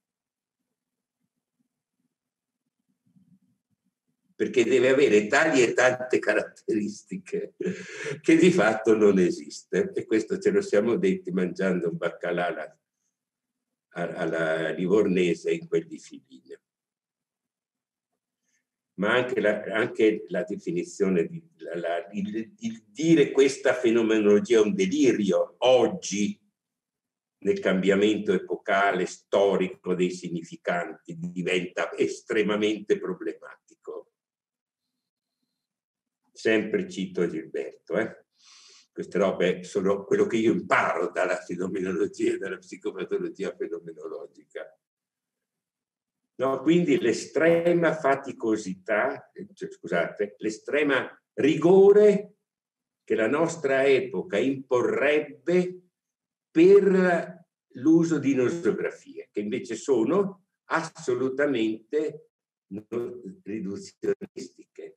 Perché deve avere tali e tante caratteristiche che di fatto non esiste. E questo ce lo siamo detti mangiando un baccalà alla, alla livornese in quel di Filine. Ma anche la, anche la definizione, di, la, la, il, il dire questa fenomenologia è un delirio, oggi, nel cambiamento epocale, storico dei significanti, diventa estremamente problematico. Sempre cito Gilberto, eh? Queste robe sono quello che io imparo dalla fenomenologia e dalla psicopatologia fenomenologica. No, quindi l'estrema faticosità, cioè, scusate, l'estrema rigore che la nostra epoca imporrebbe per l'uso di nosografie, che invece sono assolutamente non riduzionistiche.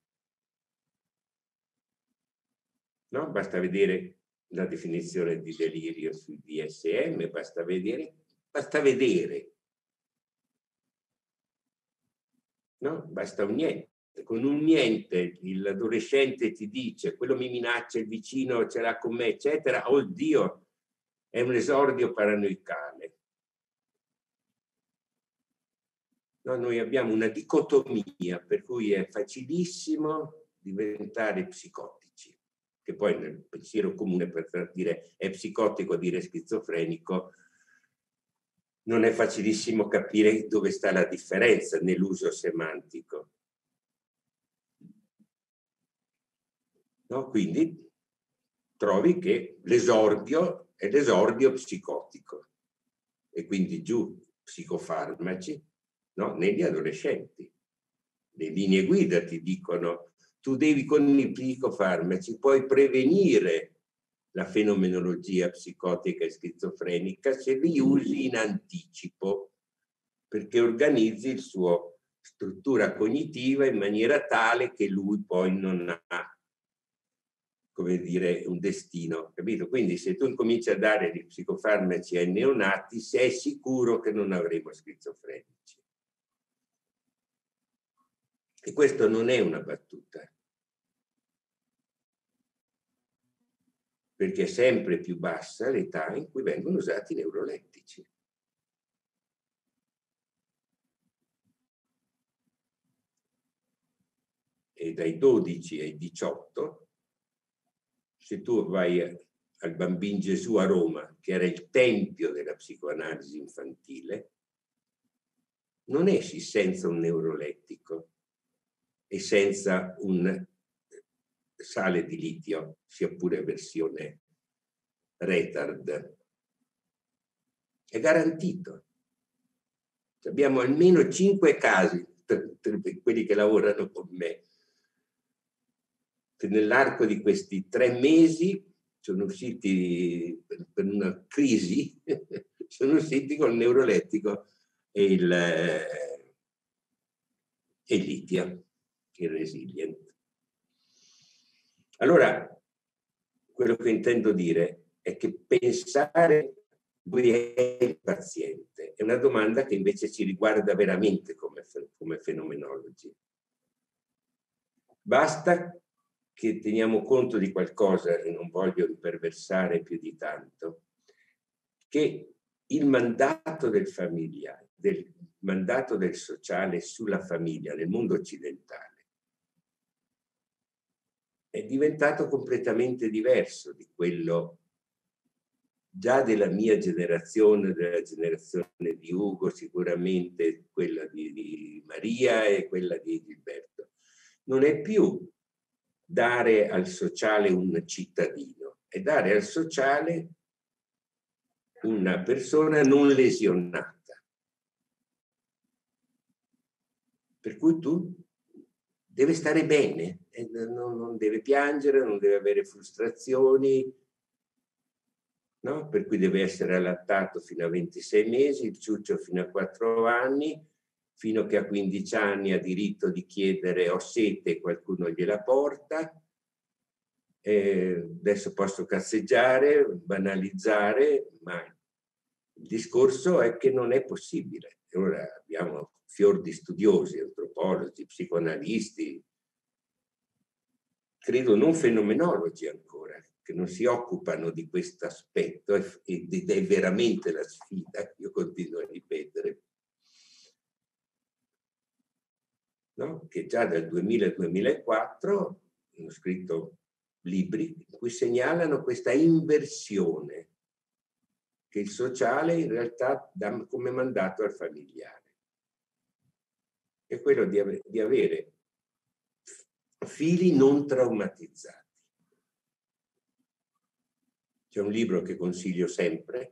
No? Basta vedere la definizione di delirio sul D S M, basta vedere, basta vedere. No? Basta un niente. Con un niente l'adolescente ti dice quello mi minaccia, il vicino ce l'ha con me, eccetera. Oddio, è un esordio paranoicale. No, noi abbiamo una dicotomia per cui è facilissimo diventare psicotici, che poi nel pensiero comune per dire è psicotico dire schizofrenico non è facilissimo capire dove sta la differenza nell'uso semantico. No? Quindi trovi che l'esordio è l'esordio psicotico e quindi giù psicofarmaci, no? Negli adolescenti. Le linee guida ti dicono tu devi con i psicofarmaci puoi prevenire la fenomenologia psicotica e schizofrenica se li usi in anticipo, perché organizzi il suo struttura cognitiva in maniera tale che lui poi non ha, come dire, un destino, capito? Quindi se tu incominci a dare gli psicofarmaci ai neonati, sei sicuro che non avremo schizofrenici. E questo non è una battuta, perché è sempre più bassa l'età in cui vengono usati i neurolettici. E dai dodici ai diciotto, se tu vai al Bambin Gesù a Roma, che era il tempio della psicoanalisi infantile, non esci senza un neurolettico e senza un sale di litio, sia pure versione retard. È garantito. Abbiamo almeno cinque casi, per, per quelli che lavorano con me, che nell'arco di questi tre mesi sono usciti per, per una crisi, sono usciti con il neurolettico e il, e il litio, il resilient. Allora, quello che intendo dire è che pensare lui è il paziente è una domanda che invece ci riguarda veramente come, come fenomenologi. Basta che teniamo conto di qualcosa, e non voglio imperversare più di tanto, che il mandato del familiare, del mandato del sociale sulla famiglia nel mondo occidentale è diventato completamente diverso di quello già della mia generazione, della generazione di Ugo, sicuramente quella di, di Maria e quella di Gilberto. Non è più dare al sociale un cittadino, è dare al sociale una persona non lesionata. Per cui tu deve stare bene, non, non deve piangere, non deve avere frustrazioni, no? Per cui deve essere allattato fino a ventisei mesi, il ciuccio fino a quattro anni, fino a che a quindici anni ha diritto di chiedere ho sete e qualcuno gliela porta. Eh, adesso posso cazzeggiare, banalizzare, ma il discorso è che non è possibile. Ora abbiamo fior di studiosi, antropologi, psicoanalisti, credo non fenomenologi ancora, che non si occupano di questo aspetto ed è veramente la sfida, io continuo a ripetere, no? Che già dal duemila al duemilaquattro hanno scritto libri in cui segnalano questa inversione che il sociale in realtà dà come mandato al familiare. È quello di, ave- di avere figli non traumatizzati. C'è un libro che consiglio sempre,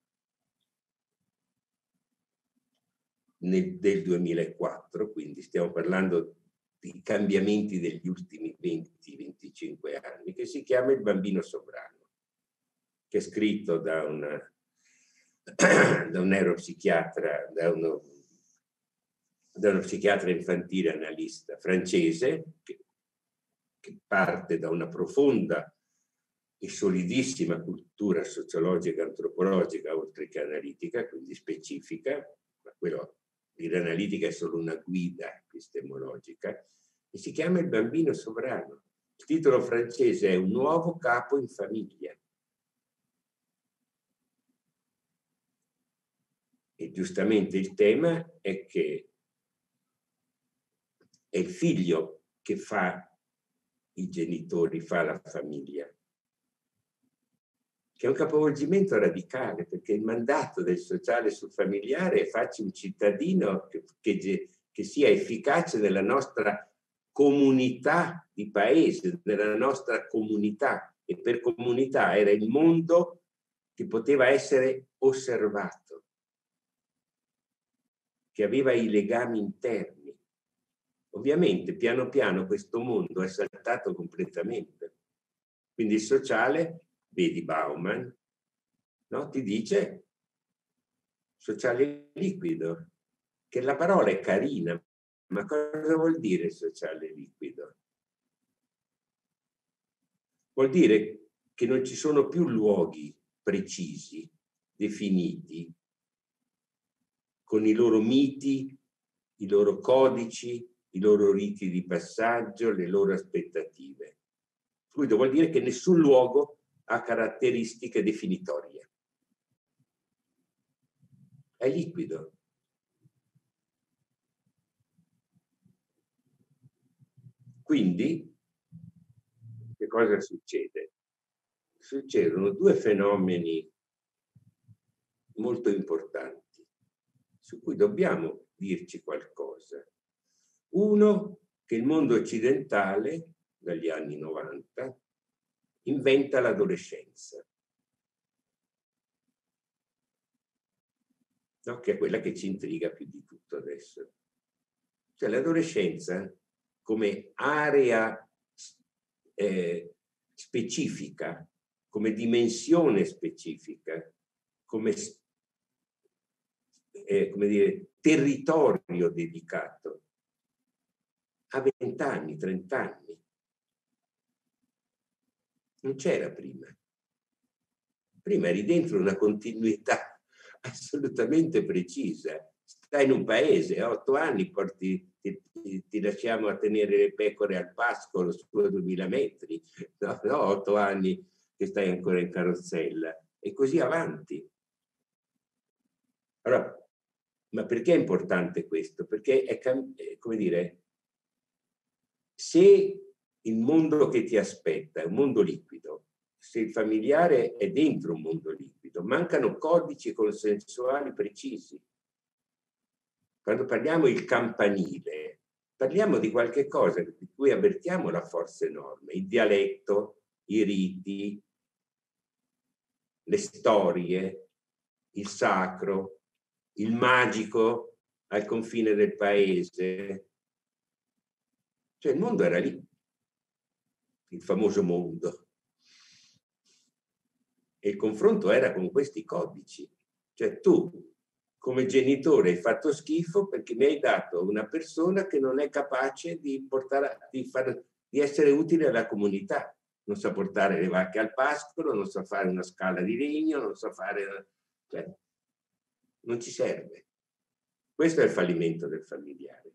nel, del duemilaquattro, quindi stiamo parlando di cambiamenti degli ultimi venti venticinque anni, che si chiama Il bambino sovrano, che è scritto da una da un neuropsichiatra, da uno, da uno psichiatra infantile analista francese, che, che parte da una profonda e solidissima cultura sociologica, antropologica, oltre che analitica, quindi specifica, ma quello dire analitica è solo una guida epistemologica, e si chiama Il bambino sovrano. Il titolo francese è Un nuovo capo in famiglia. E giustamente il tema è che è il figlio che fa i genitori, fa la famiglia, che è un capovolgimento radicale, perché il mandato del sociale sul familiare è farci un cittadino che, che, che sia efficace nella nostra comunità di paese, nella nostra comunità, e per comunità era il mondo che poteva essere osservato, che aveva i legami interni. Ovviamente piano piano questo mondo è saltato completamente, quindi il sociale, vedi Bauman, no? Ti dice sociale liquido, che la parola è carina, ma cosa vuol dire sociale liquido? Vuol dire che non ci sono più luoghi precisi, definiti, con i loro miti, i loro codici, i loro riti di passaggio, le loro aspettative. Fluido vuol dire che nessun luogo ha caratteristiche definitorie. È liquido. Quindi, che cosa succede? Succedono due fenomeni molto importanti su cui dobbiamo dirci qualcosa. Uno, che il mondo occidentale, dagli anni novanta, inventa l'adolescenza, no? Che è quella che ci intriga più di tutto adesso. Cioè l'adolescenza come area eh, specifica, come dimensione specifica, come, eh, come dire, territorio dedicato, a vent'anni, trent'anni. Non c'era prima. Prima eri dentro una continuità assolutamente precisa. Stai in un paese, a otto anni porti, ti, ti, ti lasciamo a tenere le pecore al pascolo su duemila metri, no, no, otto anni che stai ancora in carrozzella, e così avanti. Allora, ma perché è importante questo? Perché è, come dire, se il mondo che ti aspetta è un mondo liquido, se il familiare è dentro un mondo liquido, mancano codici consensuali precisi. Quando parliamo il campanile, parliamo di qualche cosa di cui avvertiamo la forza enorme, il dialetto, i riti, le storie, il sacro, il magico al confine del paese. Cioè il mondo era lì, il famoso mondo. E il confronto era con questi codici. Cioè tu, come genitore, hai fatto schifo perché mi hai dato una persona che non è capace di, portare, di, far, di essere utile alla comunità. Non sa portare le vacche al pascolo, non sa fare una scala di legno, non sa fare... Cioè, non ci serve. Questo è il fallimento del familiare,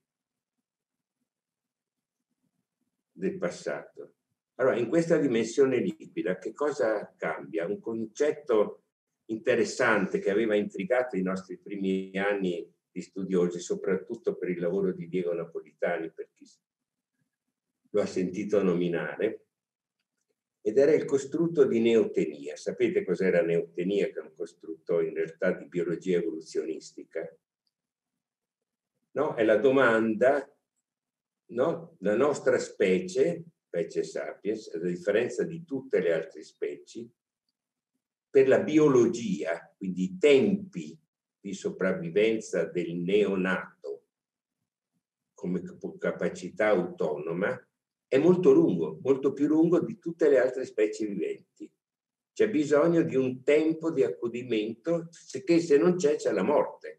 del passato. Allora, in questa dimensione liquida, che cosa cambia? Un concetto interessante che aveva intrigato i nostri primi anni di studiosi, soprattutto per il lavoro di Diego Napolitani, per chi lo ha sentito nominare, ed era il costrutto di neotenia. Sapete cos'era neotenia, che è un costrutto in realtà di biologia evoluzionistica? No? È la domanda, no? La nostra specie, specie sapiens, a differenza di tutte le altre specie, per la biologia, quindi i tempi di sopravvivenza del neonato come capacità autonoma, è molto lungo, molto più lungo di tutte le altre specie viventi. C'è bisogno di un tempo di accudimento, che se non c'è, c'è la morte.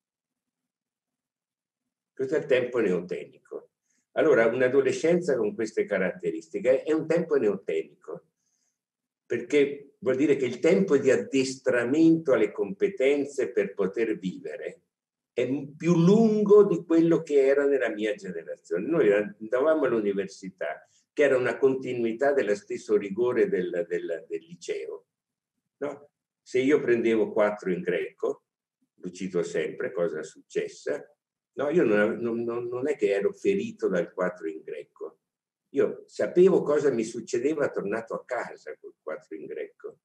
Questo è il tempo neotenico. Allora, un'adolescenza con queste caratteristiche è un tempo neotenico, perché vuol dire che il tempo di addestramento alle competenze per poter vivere è più lungo di quello che era nella mia generazione. Noi andavamo all'università, che era una continuità dello stesso rigore del, del, del liceo. No? Se io prendevo quattro in greco, lo cito sempre, cosa successa, no, io non, non, non è che ero ferito dal quattro in greco. Io sapevo cosa mi succedeva tornato a casa col quattro in greco.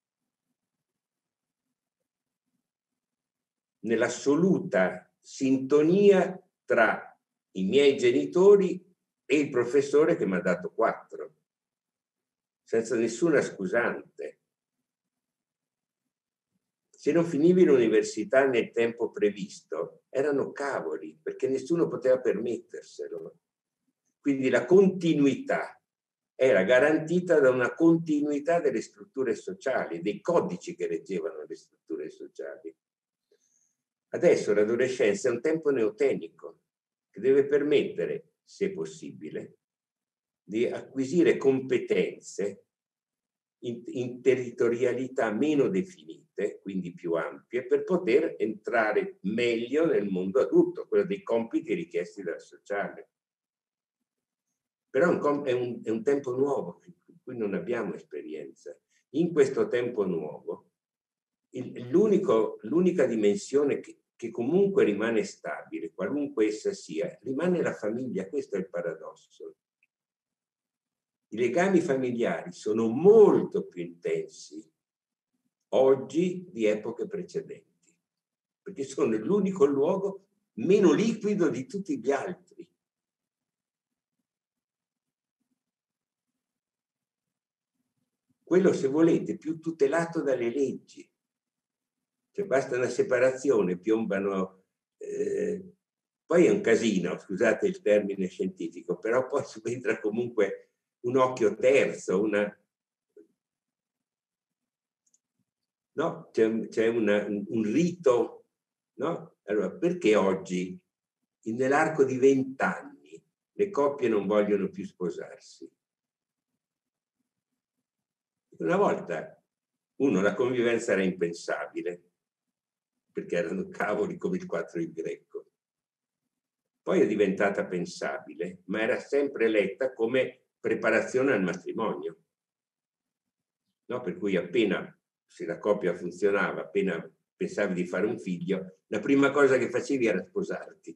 Nell'assoluta sintonia tra i miei genitori e il professore che mi ha dato quattro, senza nessuna scusante. Se non finivi l'università nel tempo previsto, erano cavoli, perché nessuno poteva permetterselo. Quindi la continuità era garantita da una continuità delle strutture sociali, dei codici che reggevano le strutture sociali. Adesso l'adolescenza è un tempo neotenico che deve permettere, se possibile, di acquisire competenze in, in territorialità meno definite, quindi più ampie, per poter entrare meglio nel mondo adulto, quello dei compiti richiesti dal sociale. Però è un, è un, è un tempo nuovo, in cui non abbiamo esperienza. In questo tempo nuovo, l'unica dimensione che, che comunque rimane stabile, qualunque essa sia, rimane la famiglia. Questo è il paradosso. I legami familiari sono molto più intensi oggi di epoche precedenti, perché sono l'unico luogo meno liquido di tutti gli altri. Quello, se volete, più tutelato dalle leggi. Cioè basta una separazione, piombano... Eh, poi è un casino, scusate il termine scientifico, però poi subentra comunque un occhio terzo, una... No? C'è, c'è una, un, un rito, no? Allora, perché oggi, nell'arco di vent'anni, le coppie non vogliono più sposarsi? Una volta, uno, la convivenza era impensabile, perché erano cavoli come il quattro in greco. Poi è diventata pensabile, ma era sempre letta come preparazione al matrimonio. No? Per cui appena, se la coppia funzionava, appena pensavi di fare un figlio, la prima cosa che facevi era sposarti.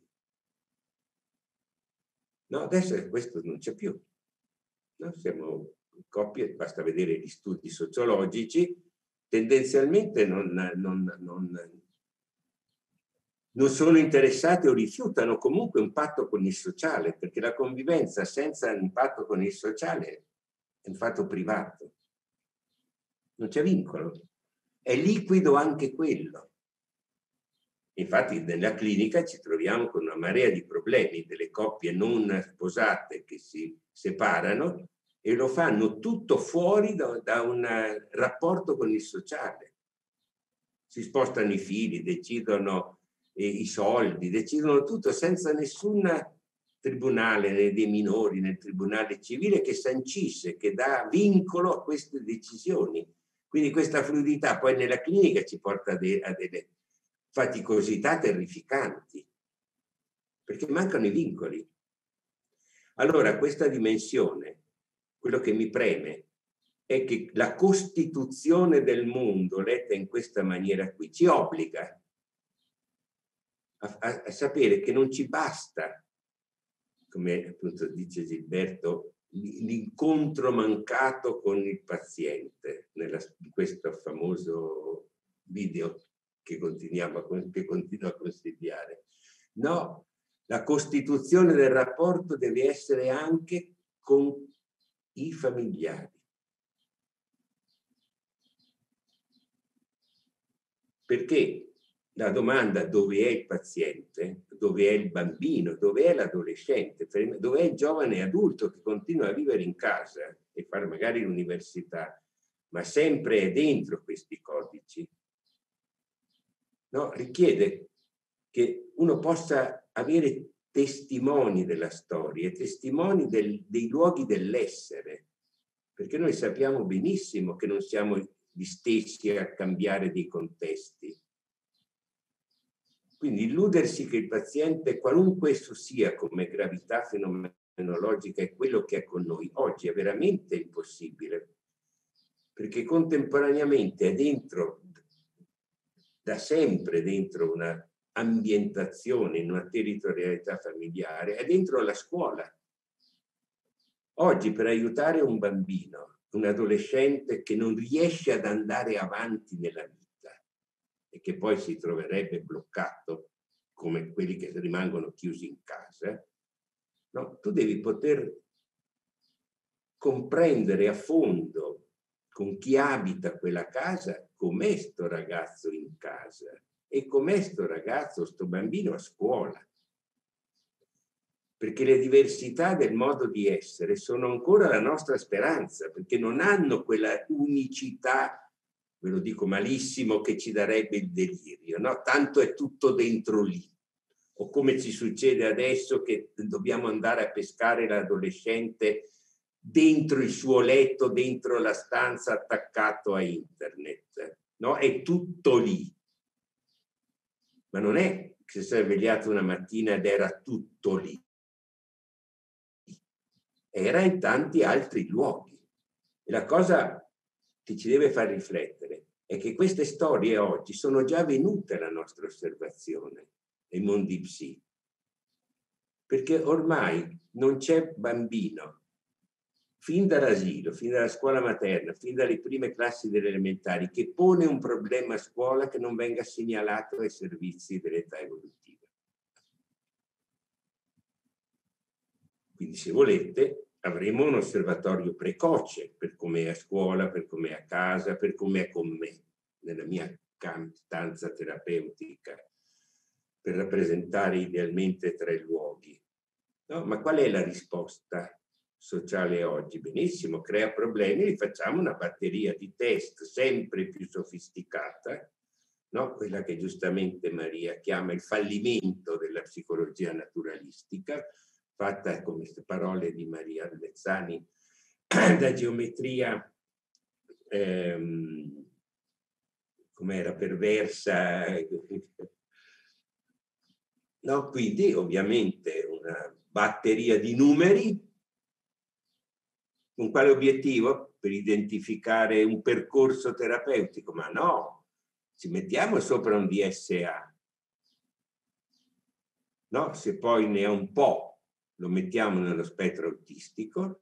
No, adesso questo non c'è più. No? Siamo coppie, basta vedere gli studi sociologici, tendenzialmente non, non, non, non sono interessate o rifiutano comunque un patto con il sociale, perché la convivenza senza un patto con il sociale è un fatto privato. Non c'è vincolo. È liquido anche quello. Infatti nella clinica ci troviamo con una marea di problemi delle coppie non sposate che si separano e lo fanno tutto fuori da, da un rapporto con il sociale. Si spostano i figli, decidono eh, i soldi, decidono tutto senza nessun tribunale dei minori, nel tribunale civile che sancisce, che dà vincolo a queste decisioni. Quindi questa fluidità poi nella clinica ci porta a, de, a delle faticosità terrificanti, perché mancano i vincoli. Allora questa dimensione, quello che mi preme, è che la costituzione del mondo, letta in questa maniera qui, ci obbliga a, a, a sapere che non ci basta, come appunto dice Gilberto, l'incontro mancato con il paziente, nella, in questo famoso video che continuiamo a, che continuo a consigliare. No, la costituzione del rapporto deve essere anche con i familiari. Perché la domanda dove è il paziente, dove è il bambino, dove è l'adolescente, dove è il giovane adulto che continua a vivere in casa e fare magari l'università, ma sempre è dentro questi codici, no? Richiede che uno possa avere testimoni della storia, testimoni del, dei luoghi dell'essere, perché noi sappiamo benissimo che non siamo gli stessi a cambiare dei contesti. Quindi illudersi che il paziente, qualunque esso sia come gravità fenomenologica, è quello che è con noi oggi, è veramente impossibile, perché contemporaneamente è dentro, da sempre dentro una ambientazione, in una territorialità familiare, è dentro la scuola. Oggi per aiutare un bambino, un adolescente che non riesce ad andare avanti nella vita e che poi si troverebbe bloccato come quelli che rimangono chiusi in casa, no? Tu devi poter comprendere a fondo con chi abita quella casa com'è sto ragazzo in casa e com'è sto ragazzo, sto bambino a scuola. Perché le diversità del modo di essere sono ancora la nostra speranza, perché non hanno quella unicità, ve lo dico malissimo, che ci darebbe il delirio, no? Tanto è tutto dentro lì. O come ci succede adesso che dobbiamo andare a pescare l'adolescente dentro il suo letto, dentro la stanza, attaccato a internet, no? È tutto lì. Ma non è che si è svegliato una mattina ed era tutto lì. Era in tanti altri luoghi. E la cosa che ci deve far riflettere è che queste storie oggi sono già venute alla nostra osservazione nei mondi psi. Perché ormai non c'è bambino, fin dall'asilo, fin dalla scuola materna, fin dalle prime classi delle elementari, che pone un problema a scuola che non venga segnalato ai servizi dell'età evolutiva. Quindi, se volete, avremo un osservatorio precoce per come è a scuola, per come è a casa, per come è con me, nella mia stanza terapeutica, per rappresentare idealmente tre luoghi. No? Ma qual è la risposta sociale oggi? Benissimo, crea problemi, li facciamo una batteria di test sempre più sofisticata, no? Quella che giustamente Maria chiama il fallimento della psicologia naturalistica, fatta con queste parole di Maria Lezzani da geometria ehm, com'era, perversa, no? Quindi ovviamente una batteria di numeri con quale obiettivo? Per identificare un percorso terapeutico, ma no, ci mettiamo sopra un D S A, no? Se poi ne ha un po' lo mettiamo nello spettro autistico,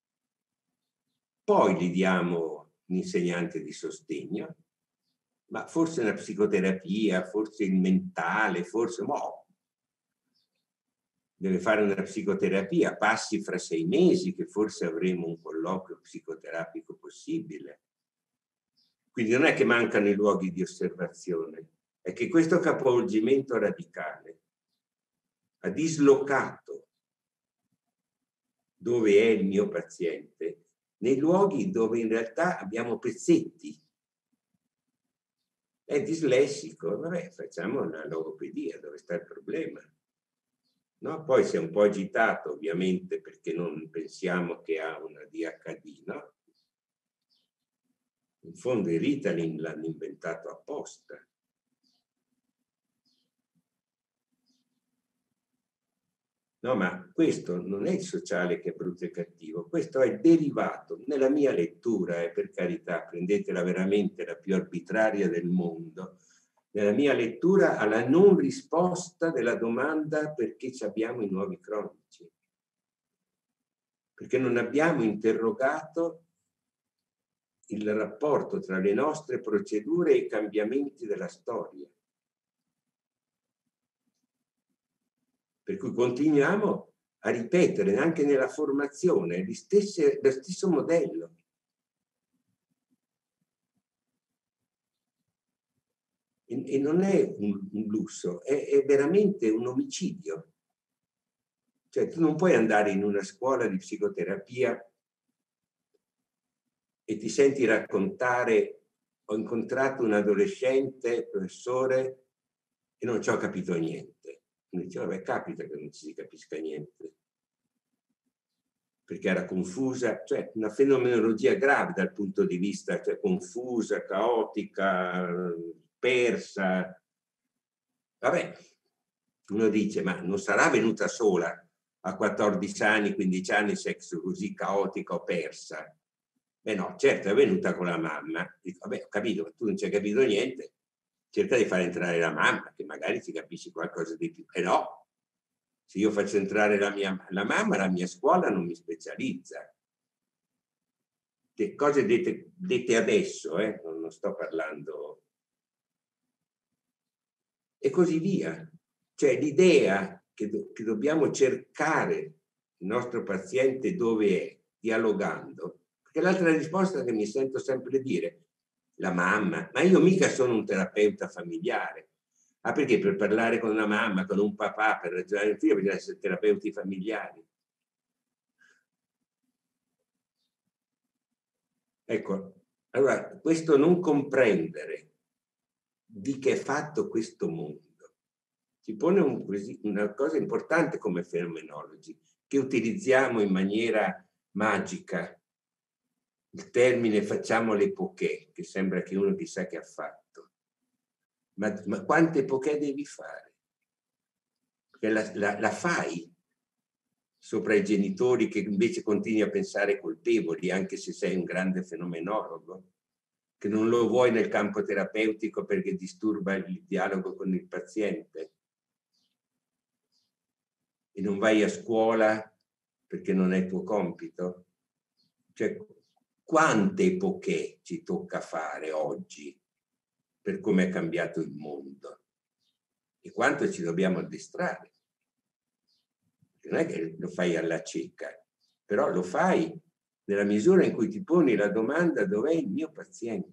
poi gli diamo un insegnante di sostegno, ma forse una psicoterapia, forse il mentale, forse no. Deve fare una psicoterapia, passi fra sei mesi che forse avremo un colloquio psicoterapico possibile. Quindi non è che mancano i luoghi di osservazione, è che questo capovolgimento radicale ha dislocato dove è il mio paziente, nei luoghi dove in realtà abbiamo pezzetti. È dislessico, vabbè, facciamo una logopedia, dove sta il problema? No? Poi si è un po' agitato, ovviamente, perché non pensiamo che ha una D H D, no? In fondo il Ritalin l'hanno inventato apposta. No, ma questo non è il sociale che è brutto e cattivo, questo è derivato, nella mia lettura, e per carità, prendetela veramente la più arbitraria del mondo, nella mia lettura alla non risposta della domanda perché ci abbiamo i nuovi cronici. Perché non abbiamo interrogato il rapporto tra le nostre procedure e i cambiamenti della storia. Per cui continuiamo a ripetere anche nella formazione gli stessi, lo stesso modello. E, e non è un, un lusso, è, è veramente un omicidio. Cioè tu non puoi andare in una scuola di psicoterapia e ti senti raccontare: ho incontrato un adolescente, professore, e non ci ho capito niente. Mi diceva: beh, capita che non ci si capisca niente, perché era confusa, cioè una fenomenologia grave dal punto di vista, cioè confusa, caotica, persa. Vabbè, uno dice: ma non sarà venuta sola a quattordici anni, quindici anni, sex così caotica o persa? Beh no, certo è venuta con la mamma. Dico: vabbè, ho capito, ma tu non ci hai capito niente, cerca di far entrare la mamma, che magari ti capisci qualcosa di più. E no, se io faccio entrare la mia la mamma, la mia scuola non mi specializza. Le cose dette, dette adesso, eh, non, non sto parlando. E così via. Cioè l'idea che, do, che dobbiamo cercare il nostro paziente dove è, dialogando, perché l'altra risposta che mi sento sempre dire: la mamma, ma io mica sono un terapeuta familiare. Ah, perché per parlare con una mamma, con un papà, per ragionare in figlio bisogna essere terapeuti familiari? Ecco, allora questo non comprendere di che è fatto questo mondo ci pone un, una cosa importante come fenomenologi, che utilizziamo in maniera magica il termine facciamo le poché, che sembra che uno chissà che ha fatto. Ma, ma quante poché devi fare? Perché la, la, la fai sopra i genitori che invece continui a pensare colpevoli, anche se sei un grande fenomenologo, che non lo vuoi nel campo terapeutico perché disturba il dialogo con il paziente, e non vai a scuola perché non è tuo compito. Cioè, quante poché ci tocca fare oggi per come è cambiato il mondo e quanto ci dobbiamo addestrare. Non è che lo fai alla cieca, però lo fai nella misura in cui ti poni la domanda: dov'è il mio paziente?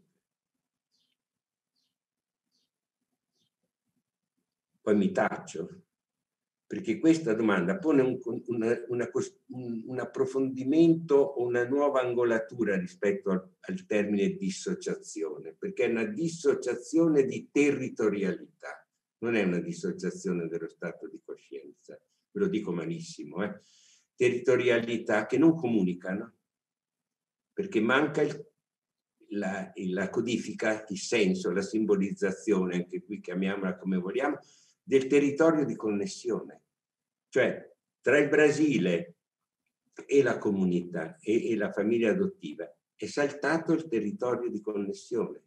Poi mi taccio, perché questa domanda pone un, una, una, un, un approfondimento o una nuova angolatura rispetto al, al termine dissociazione, perché è una dissociazione di territorialità, non è una dissociazione dello stato di coscienza, ve lo dico malissimo, eh? Territorialità che non comunicano, perché manca il, la, la codifica, il senso, la simbolizzazione, anche qui chiamiamola come vogliamo, del territorio di connessione. Cioè, tra il Brasile e la comunità e, e la famiglia adottiva è saltato il territorio di connessione,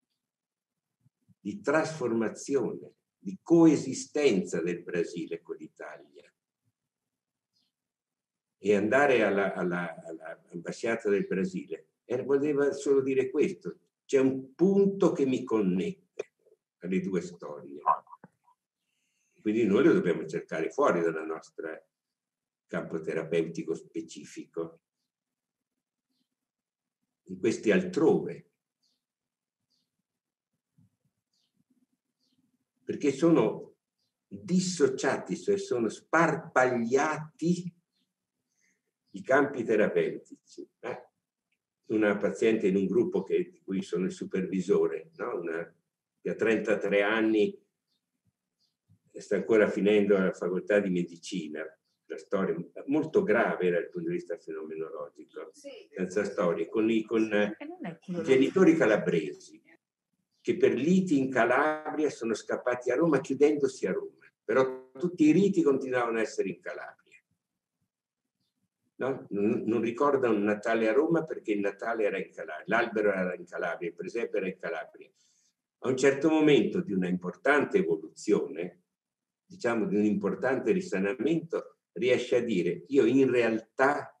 di trasformazione, di coesistenza del Brasile con l'Italia. E andare alla, alla, alla ambasciata del Brasile eh, voleva solo dire questo: c'è un punto che mi connette alle due storie. Quindi noi lo dobbiamo cercare fuori dal nostro campo terapeutico specifico, in questi altrove, perché sono dissociati, cioè sono sparpagliati i campi terapeutici. Eh? Una paziente in un gruppo che, di cui sono il supervisore, no? Una, che ha trentatré anni, sta ancora finendo la facoltà di medicina, la storia molto grave dal punto di vista fenomenologico, sì. Senza storie, con, i, con sì, i genitori calabresi che per liti in Calabria sono scappati a Roma chiudendosi a Roma, però tutti i riti continuavano a essere in Calabria. No? Non, non ricorda un Natale a Roma perché il Natale era in Calabria, l'albero era in Calabria, il presepe era in Calabria. A un certo momento di una importante evoluzione, diciamo di un importante risanamento, riesce a dire: io in realtà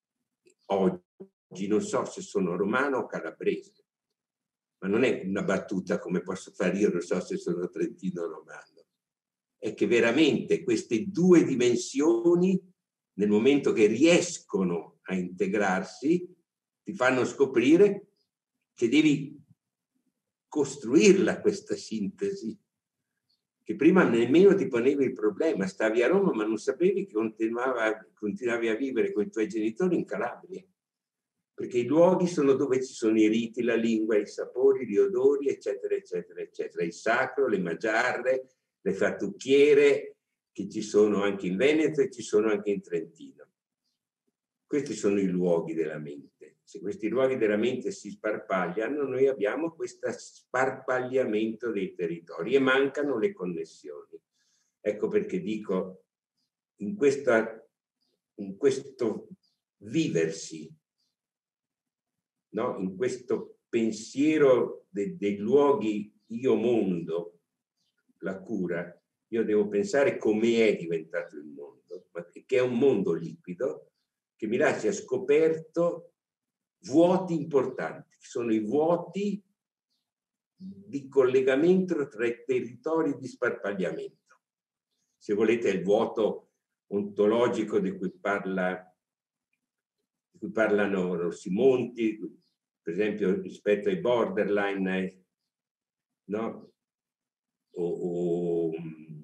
oggi non so se sono romano o calabrese, ma non è una battuta come posso fare io, non so se sono trentino o romano, è che veramente queste due dimensioni, nel momento che riescono a integrarsi, ti fanno scoprire che devi costruirla questa sintesi, che prima nemmeno ti ponevi il problema, stavi a Roma ma non sapevi che continuava, continuavi a vivere con i tuoi genitori in Calabria, perché i luoghi sono dove ci sono i riti, la lingua, i sapori, gli odori, eccetera, eccetera, eccetera. Il sacro, le magiarre, le fattucchiere, che ci sono anche in Veneto e ci sono anche in Trentino. Questi sono i luoghi della mente. Se questi luoghi della mente si sparpagliano, noi abbiamo questo sparpagliamento dei territori e mancano le connessioni. Ecco perché dico, in, questa, in questo viversi, no? In questo pensiero de, dei luoghi io-mondo, la cura, io devo pensare come è diventato il mondo, ma che è un mondo liquido, che mi lascia scoperto vuoti importanti, che sono i vuoti di collegamento tra i territori di sparpagliamento. Se volete, è il vuoto ontologico di cui, parla, di cui parlano Rossimonti, per esempio rispetto ai borderline, no? O, o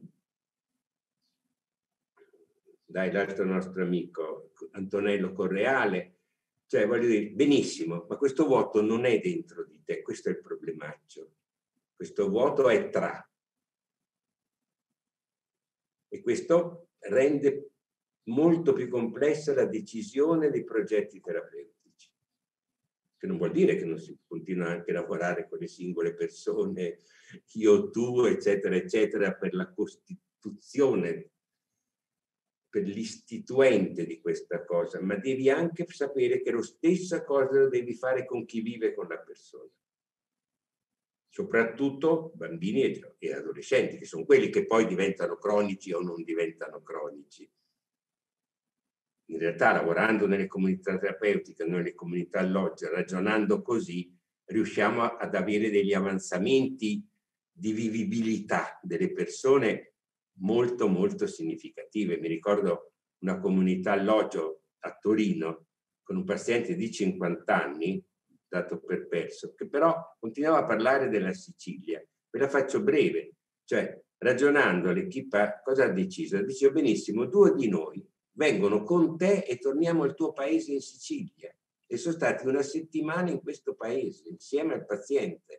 dai, l'altro nostro amico Antonello Correale, cioè voglio dire, benissimo, ma questo vuoto non è dentro di te, questo è il problemaccio. Questo vuoto è tra. E questo rende molto più complessa la decisione dei progetti terapeutici. Che non vuol dire che non si continua anche a lavorare con le singole persone, io, tu, eccetera, eccetera, per la costituzione, per l'istituente di questa cosa, ma devi anche sapere che lo stessa cosa lo devi fare con chi vive con la persona. Soprattutto bambini e adolescenti, che sono quelli che poi diventano cronici o non diventano cronici. In realtà, lavorando nelle comunità terapeutiche, nelle comunità alloggio, ragionando così, riusciamo ad avere degli avanzamenti di vivibilità delle persone molto molto significative. Mi ricordo una comunità alloggio a Torino con un paziente di cinquanta anni, dato per perso, che però continuava a parlare della Sicilia. Ve la faccio breve, cioè ragionando l'equipa cosa ha deciso? Ha deciso benissimo, due di noi vengono con te e torniamo al tuo paese in Sicilia. E sono stati una settimana in questo paese insieme al paziente,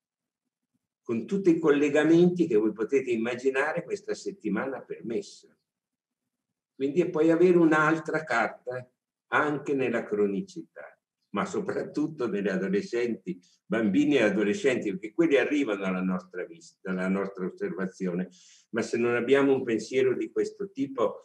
con tutti i collegamenti che voi potete immaginare questa settimana ha permesso. Quindi poi avere un'altra carta anche nella cronicità, ma soprattutto nelle adolescenti, bambini e adolescenti, perché quelli arrivano alla nostra vista, alla nostra osservazione, ma se non abbiamo un pensiero di questo tipo,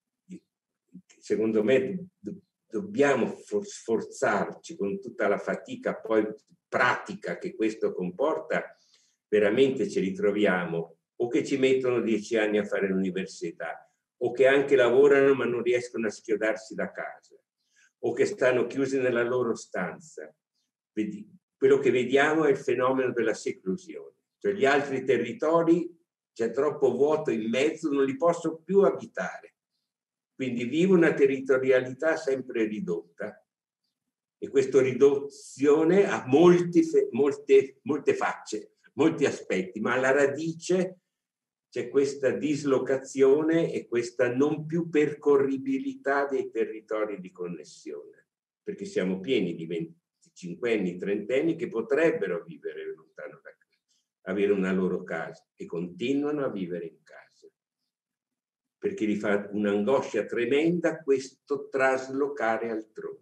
secondo me dobbiamo sforzarci con tutta la fatica poi pratica che questo comporta. Veramente ci ritroviamo o che ci mettono dieci anni a fare l'università o che anche lavorano ma non riescono a schiodarsi da casa o che stanno chiusi nella loro stanza. Vedi, quello che vediamo è il fenomeno della seclusione, cioè gli altri territori c'è troppo vuoto in mezzo, non li posso più abitare, quindi vivo una territorialità sempre ridotta e questa riduzione ha molti, molte, molte facce, molti aspetti, ma alla radice c'è questa dislocazione e questa non più percorribilità dei territori di connessione, perché siamo pieni di venticinquenni, trentenni che potrebbero vivere lontano da casa, avere una loro casa e continuano a vivere in casa, perché gli fa un'angoscia tremenda questo traslocare altrove.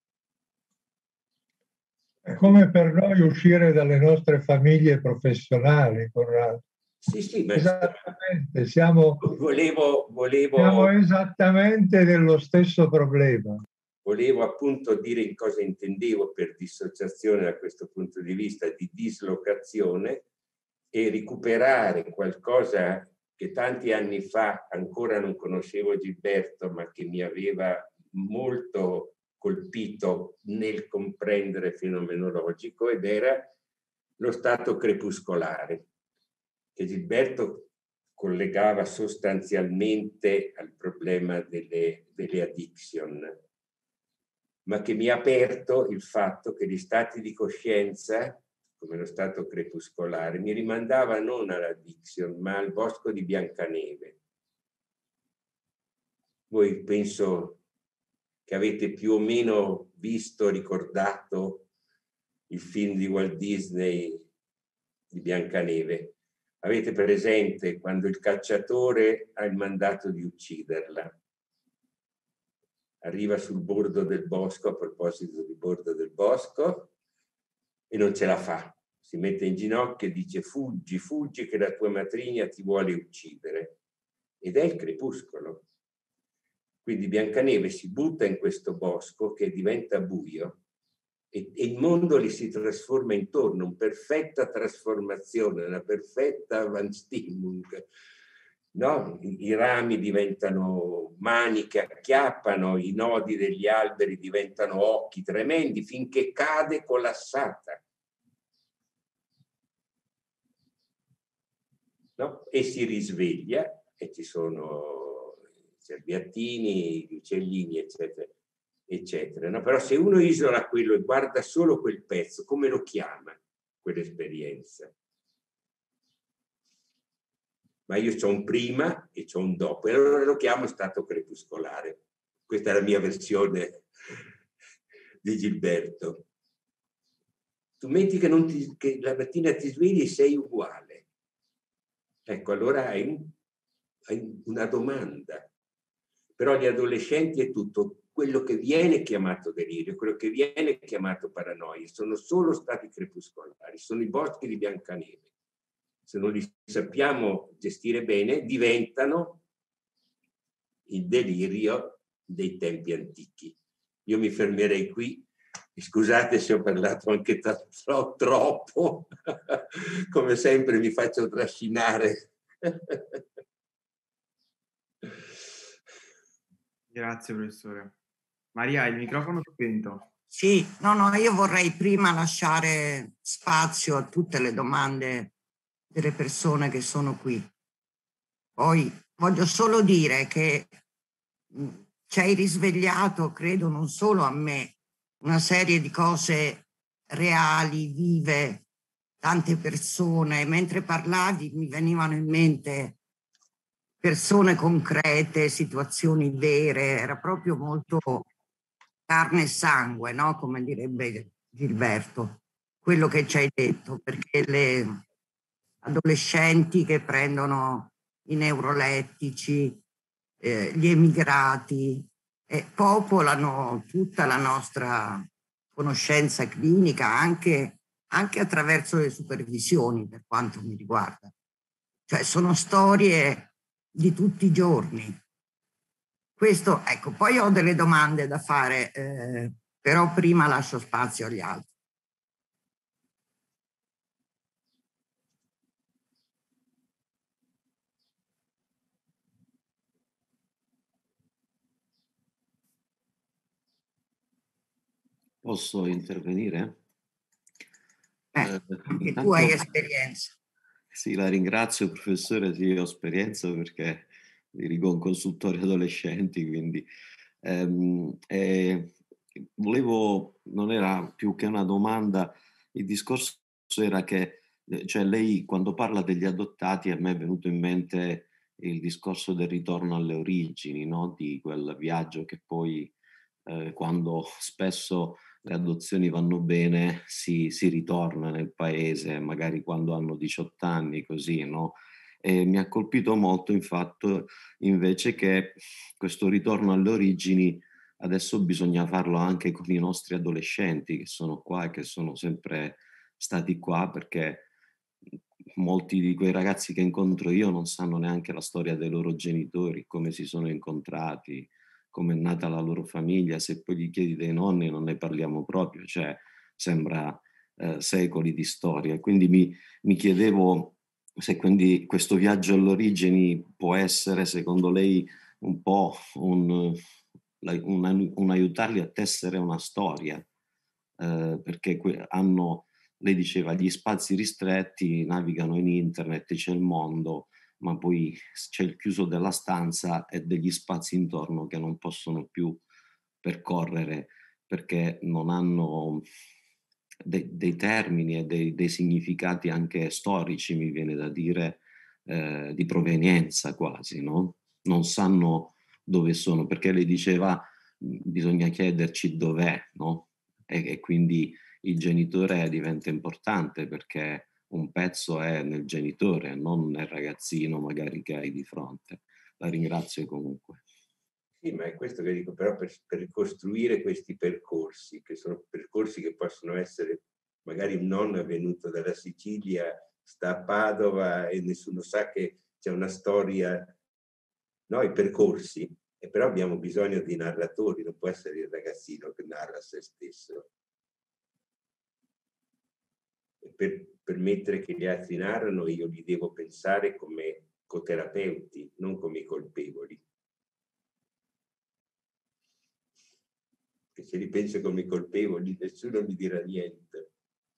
È come per noi uscire dalle nostre famiglie professionali, Corrado. Sì, sì, ma esattamente, siamo, volevo, volevo, siamo esattamente dello stesso problema. Volevo appunto dire in cosa intendevo per dissociazione da questo punto di vista di dislocazione e recuperare qualcosa che tanti anni fa ancora non conoscevo Gilberto, ma che mi aveva molto colpito nel comprendere fenomenologico, ed era lo stato crepuscolare, che Gilberto collegava sostanzialmente al problema delle, delle addiction, ma che mi ha aperto il fatto che gli stati di coscienza, come lo stato crepuscolare, mi rimandava non all'addiction, ma al bosco di Biancaneve. Voi penso che avete più o meno visto, ricordato il film di Walt Disney di Biancaneve. Avete presente quando il cacciatore ha il mandato di ucciderla? Arriva sul bordo del bosco, a proposito di bordo del bosco, e non ce la fa. Si mette in ginocchio e dice: fuggi, fuggi che la tua matrigna ti vuole uccidere. Ed è il crepuscolo. Quindi Biancaneve si butta in questo bosco che diventa buio e, e il mondo gli si trasforma intorno, una perfetta trasformazione, una perfetta Avanstimmung. No? I, I rami diventano mani che acchiappano, i nodi degli alberi diventano occhi tremendi, finché cade collassata. No? E si risveglia e ci sono i cerbiattini, gli uccellini, eccetera, eccetera. No? Però se uno isola quello e guarda solo quel pezzo, come lo chiama quell'esperienza? Ma io c'ho un prima e c'ho un dopo, e allora lo chiamo stato crepuscolare. Questa è la mia versione di Gilberto. Tu metti che, non ti, che la mattina ti svegli e sei uguale. Ecco, allora hai, un, hai una domanda. Però gli adolescenti è tutto. Quello che viene chiamato delirio, quello che viene chiamato paranoia, sono solo stati crepuscolari, sono i boschi di Biancaneve. Se non li sappiamo gestire bene, diventano il delirio dei tempi antichi. Io mi fermerei qui. Scusate se ho parlato anche tro- troppo, come sempre mi faccio trascinare. Grazie professore. Maria, il microfono spento. Sì, no, no, io vorrei prima lasciare spazio a tutte le domande delle persone che sono qui. Poi voglio solo dire che ci hai risvegliato, credo, non solo a me, una serie di cose reali, vive, tante persone. Mentre parlavi mi venivano in mente persone concrete, situazioni vere, era proprio molto carne e sangue, no? Come direbbe Gilberto, quello che ci hai detto, perché le adolescenti che prendono i neurolettici, eh, gli emigrati, eh, popolano tutta la nostra conoscenza clinica, anche, anche attraverso le supervisioni, per quanto mi riguarda. Cioè sono storie di tutti i giorni. Questo, ecco, poi ho delle domande da fare, eh, però prima lascio spazio agli altri. Posso intervenire? Eh, Eh, anche intanto, tu hai esperienza. sì, la ringrazio professore, sì, ho esperienza perché dirigo un consultorio adolescenti, quindi ehm, eh, volevo, non era più che una domanda, il discorso era che, eh, cioè lei quando parla degli adottati, a me è venuto in mente il discorso del ritorno alle origini, no? Di quel viaggio che poi, eh, quando spesso le adozioni vanno bene, si, si ritorna nel paese, magari quando hanno diciotto anni, così, no? E mi ha colpito molto, infatti, invece che questo ritorno alle origini adesso bisogna farlo anche con i nostri adolescenti che sono qua e che sono sempre stati qua, perché molti di quei ragazzi che incontro io non sanno neanche la storia dei loro genitori, come si sono incontrati, come è nata la loro famiglia. Se poi gli chiedi dei nonni non ne parliamo proprio, cioè sembra eh, secoli di storia. Quindi mi, mi chiedevo se quindi questo viaggio all'origini può essere, secondo lei, un po' un, un, un aiutarli a tessere una storia, eh, perché que- hanno, lei diceva, gli spazi ristretti, navigano in internet, c'è il mondo, ma poi c'è il chiuso della stanza e degli spazi intorno che non possono più percorrere perché non hanno de- dei termini e dei, dei significati anche storici, mi viene da dire, eh, di provenienza quasi, no? Non sanno dove sono, perché lei diceva bisogna chiederci dov'è, no? E, e quindi il genitore diventa importante, perché un pezzo è nel genitore, non nel ragazzino magari che hai di fronte. La ringrazio comunque. Sì, ma è questo che dico, però per, per costruire questi percorsi, che sono percorsi che possono essere, magari un nonno è venuto dalla Sicilia, sta a Padova e nessuno sa che c'è una storia, no? I percorsi, e però abbiamo bisogno di narratori, non può essere il ragazzino che narra se stesso. E per permettere che gli altri narrano, io li devo pensare come coterapeuti, non come i colpevoli. Che se li penso come i colpevoli, nessuno mi dirà niente.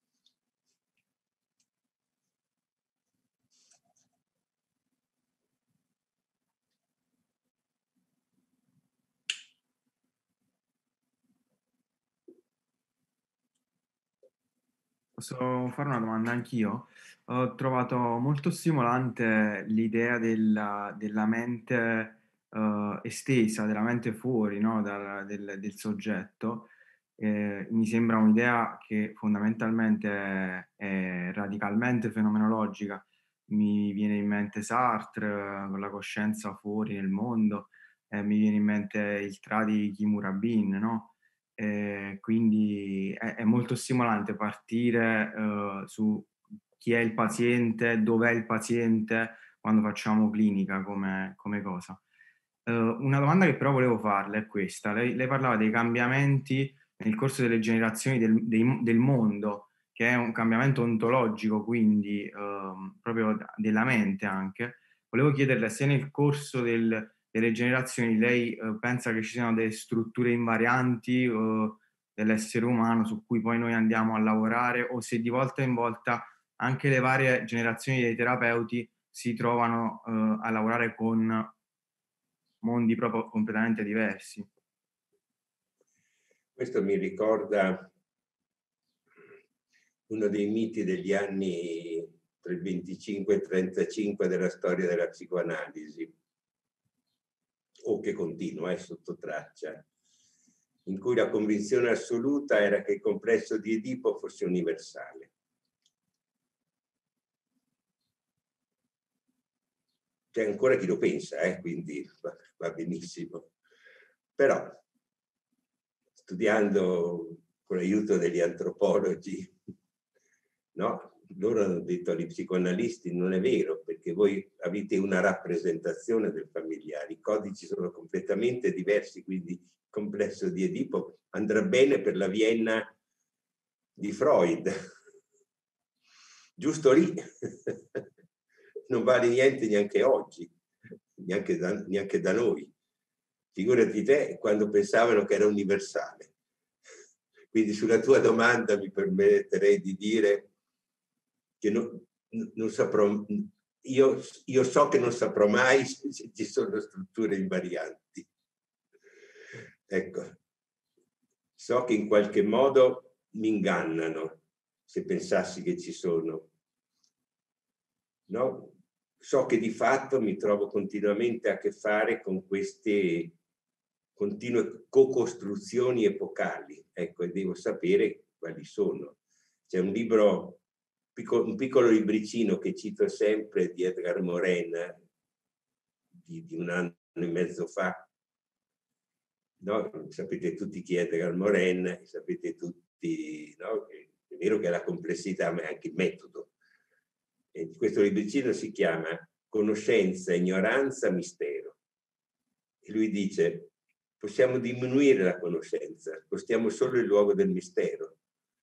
Posso fare una domanda anch'io? Ho trovato molto stimolante l'idea della, della mente uh, estesa, della mente fuori, no? Dal, del, del soggetto. Eh, mi sembra un'idea che fondamentalmente è, è radicalmente fenomenologica. Mi viene in mente Sartre, con la coscienza fuori nel mondo, eh, mi viene in mente il Tra di Kimura Bin, no? Eh, quindi è, è molto stimolante partire uh, su chi è il paziente, dov'è il paziente quando facciamo clinica come, come cosa. Uh, una domanda che però volevo farle è questa. Lei, lei parlava dei cambiamenti nel corso delle generazioni del, dei, del mondo, che è un cambiamento ontologico, quindi uh, proprio della mente anche. Volevo chiederle se nel corso del delle generazioni, lei eh, pensa che ci siano delle strutture invarianti eh, dell'essere umano su cui poi noi andiamo a lavorare, o se di volta in volta anche le varie generazioni dei terapeuti si trovano eh, a lavorare con mondi proprio completamente diversi. Questo mi ricorda uno dei miti degli anni tra il venticinque e il trentacinque della storia della psicoanalisi, o che continua, è sotto traccia, in cui la convinzione assoluta era che il complesso di Edipo fosse universale. C'è ancora chi lo pensa, eh, quindi va, va benissimo. Però, studiando con l'aiuto degli antropologi, no? Loro hanno detto agli psicoanalisti: non è vero, perché voi avete una rappresentazione del familiare, i codici sono completamente diversi, quindi il complesso di Edipo andrà bene per la Vienna di Freud, giusto lì. Non vale niente neanche oggi, neanche da, neanche da noi. Figurati te quando pensavano che era universale. Quindi sulla tua domanda mi permetterei di dire che non, non saprò, io, io so che non saprò mai se ci sono strutture invarianti. Ecco, so che in qualche modo mi ingannano se pensassi che ci sono. No? So che di fatto mi trovo continuamente a che fare con queste continue co-costruzioni epocali, ecco, e devo sapere quali sono. C'è un libro, un piccolo libricino che cito sempre di Edgar Morin, di, di un anno e mezzo fa. No? Sapete tutti chi è Edgar Morin, sapete tutti, no? È vero che la complessità, ma è anche il metodo. E questo libricino si chiama Conoscenza, ignoranza, mistero. E lui dice: possiamo diminuire la conoscenza, spostiamo solo il luogo del mistero.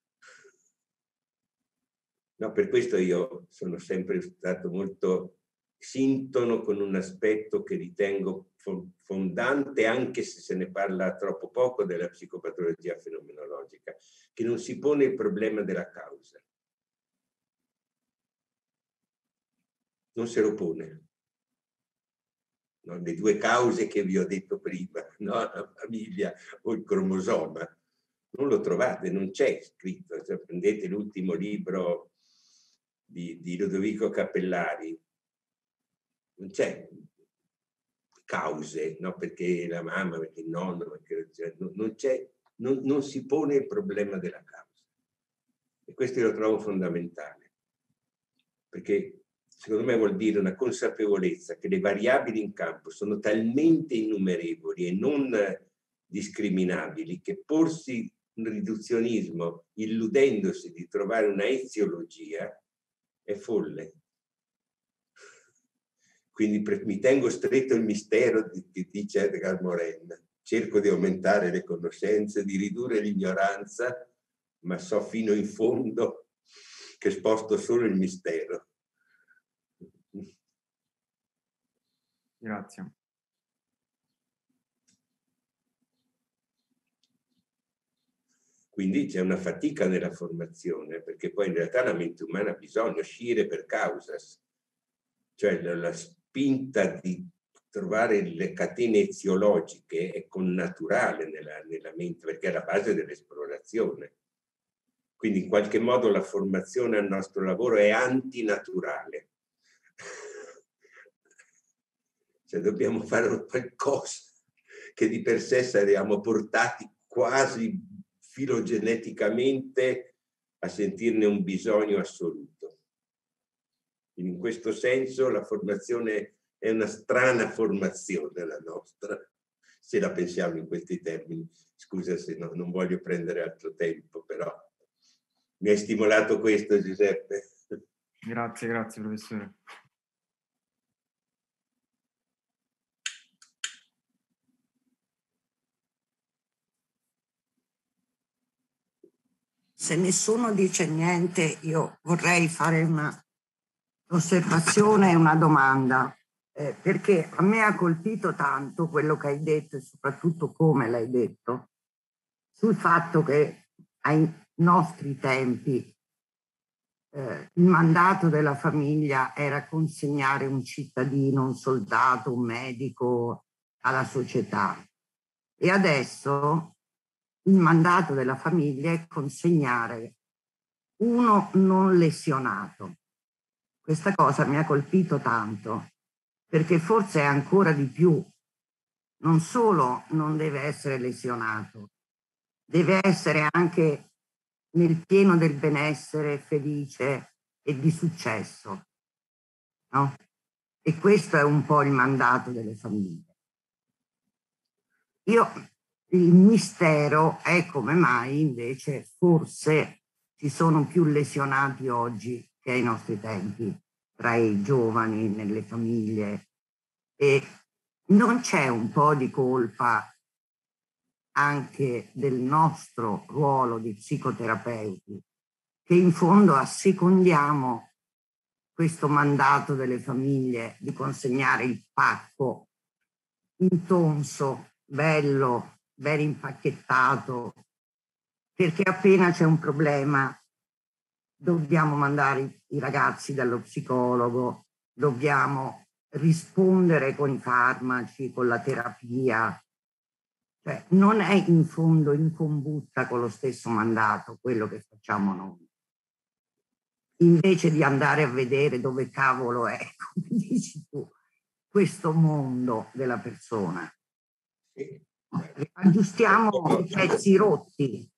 No, per questo io sono sempre stato molto sintono con un aspetto che ritengo fondante, anche se se ne parla troppo poco, della psicopatologia fenomenologica, che non si pone il problema della causa. Non se lo pone. No? Le due cause che vi ho detto prima, no? La famiglia o il cromosoma, non lo trovate, non c'è scritto. Cioè, prendete l'ultimo libro di, di Ludovico Cappellari, non c'è. cause, no? Perché la mamma, perché il nonno, perché, cioè, non, non, c'è, non, non si pone il problema della causa. E questo io lo trovo fondamentale, perché secondo me vuol dire una consapevolezza che le variabili in campo sono talmente innumerevoli e non discriminabili che porsi un riduzionismo illudendosi di trovare una eziologia è folle. Quindi mi tengo stretto il mistero di, di, dice Edgar Morin, cerco di aumentare le conoscenze, di ridurre l'ignoranza, ma so fino in fondo che sposto solo il mistero. Grazie. Quindi c'è una fatica nella formazione, perché poi in realtà la mente umana ha bisogno di uscire per causas, cioè la, la spinta di trovare le catene eziologiche è connaturale nella, nella mente, perché è la base dell'esplorazione. Quindi in qualche modo la formazione al nostro lavoro è antinaturale. Cioè dobbiamo fare qualcosa che di per sé saremmo portati quasi filogeneticamente a sentirne un bisogno assoluto. In questo senso la formazione è una strana formazione la nostra, se la pensiamo in questi termini. Scusa se no, non voglio prendere altro tempo, però mi hai stimolato questo, Giuseppe. Grazie, grazie professore. Se nessuno dice niente, io vorrei fare una osservazione e una domanda, eh, perché a me ha colpito tanto quello che hai detto e soprattutto come l'hai detto, sul fatto che ai nostri tempi eh, il mandato della famiglia era consegnare un cittadino, un soldato, un medico alla società. E adesso il mandato della famiglia è consegnare uno non lesionato. Questa cosa mi ha colpito tanto, perché forse è ancora di più. Non solo non deve essere lesionato, deve essere anche nel pieno del benessere, felice e di successo, no? E questo è un po' il mandato delle famiglie. Io, il mistero è come mai invece forse ci sono più lesionati oggi che ai nostri tempi, tra i giovani, nelle famiglie, e non c'è un po' di colpa anche del nostro ruolo di psicoterapeuti, che in fondo assecondiamo questo mandato delle famiglie di consegnare il pacco intonso, bello, ben impacchettato, perché appena c'è un problema dobbiamo mandare i ragazzi dallo psicologo, dobbiamo rispondere con i farmaci, con la terapia. Cioè, non è in fondo in combutta con lo stesso mandato quello che facciamo noi. Invece di andare a vedere dove cavolo è, come dici tu, questo mondo della persona. Sì. Aggiustiamo i pezzi rotti.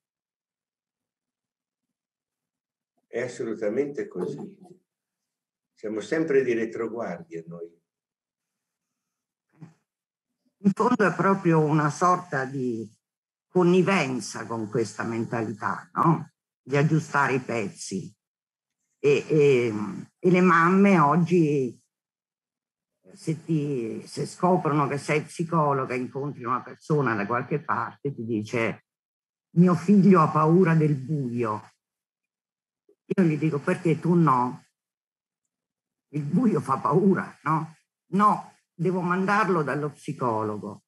È assolutamente così. Siamo sempre di retroguardia noi. In fondo è proprio una sorta di connivenza con questa mentalità, no? Di aggiustare i pezzi. E, e, e le mamme oggi, se, ti, se scoprono che sei psicologa, incontri una persona da qualche parte, ti dice: mio figlio ha paura del buio. Io gli dico: perché tu no? Il buio fa paura, no? No, devo mandarlo dallo psicologo.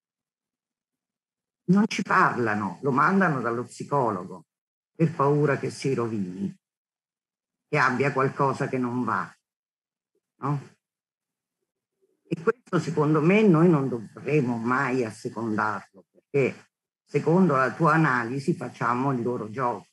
Non ci parlano, lo mandano dallo psicologo per paura che si rovini, che abbia qualcosa che non va, no? E questo secondo me noi non dovremo mai assecondarlo, perché secondo la tua analisi facciamo il loro gioco.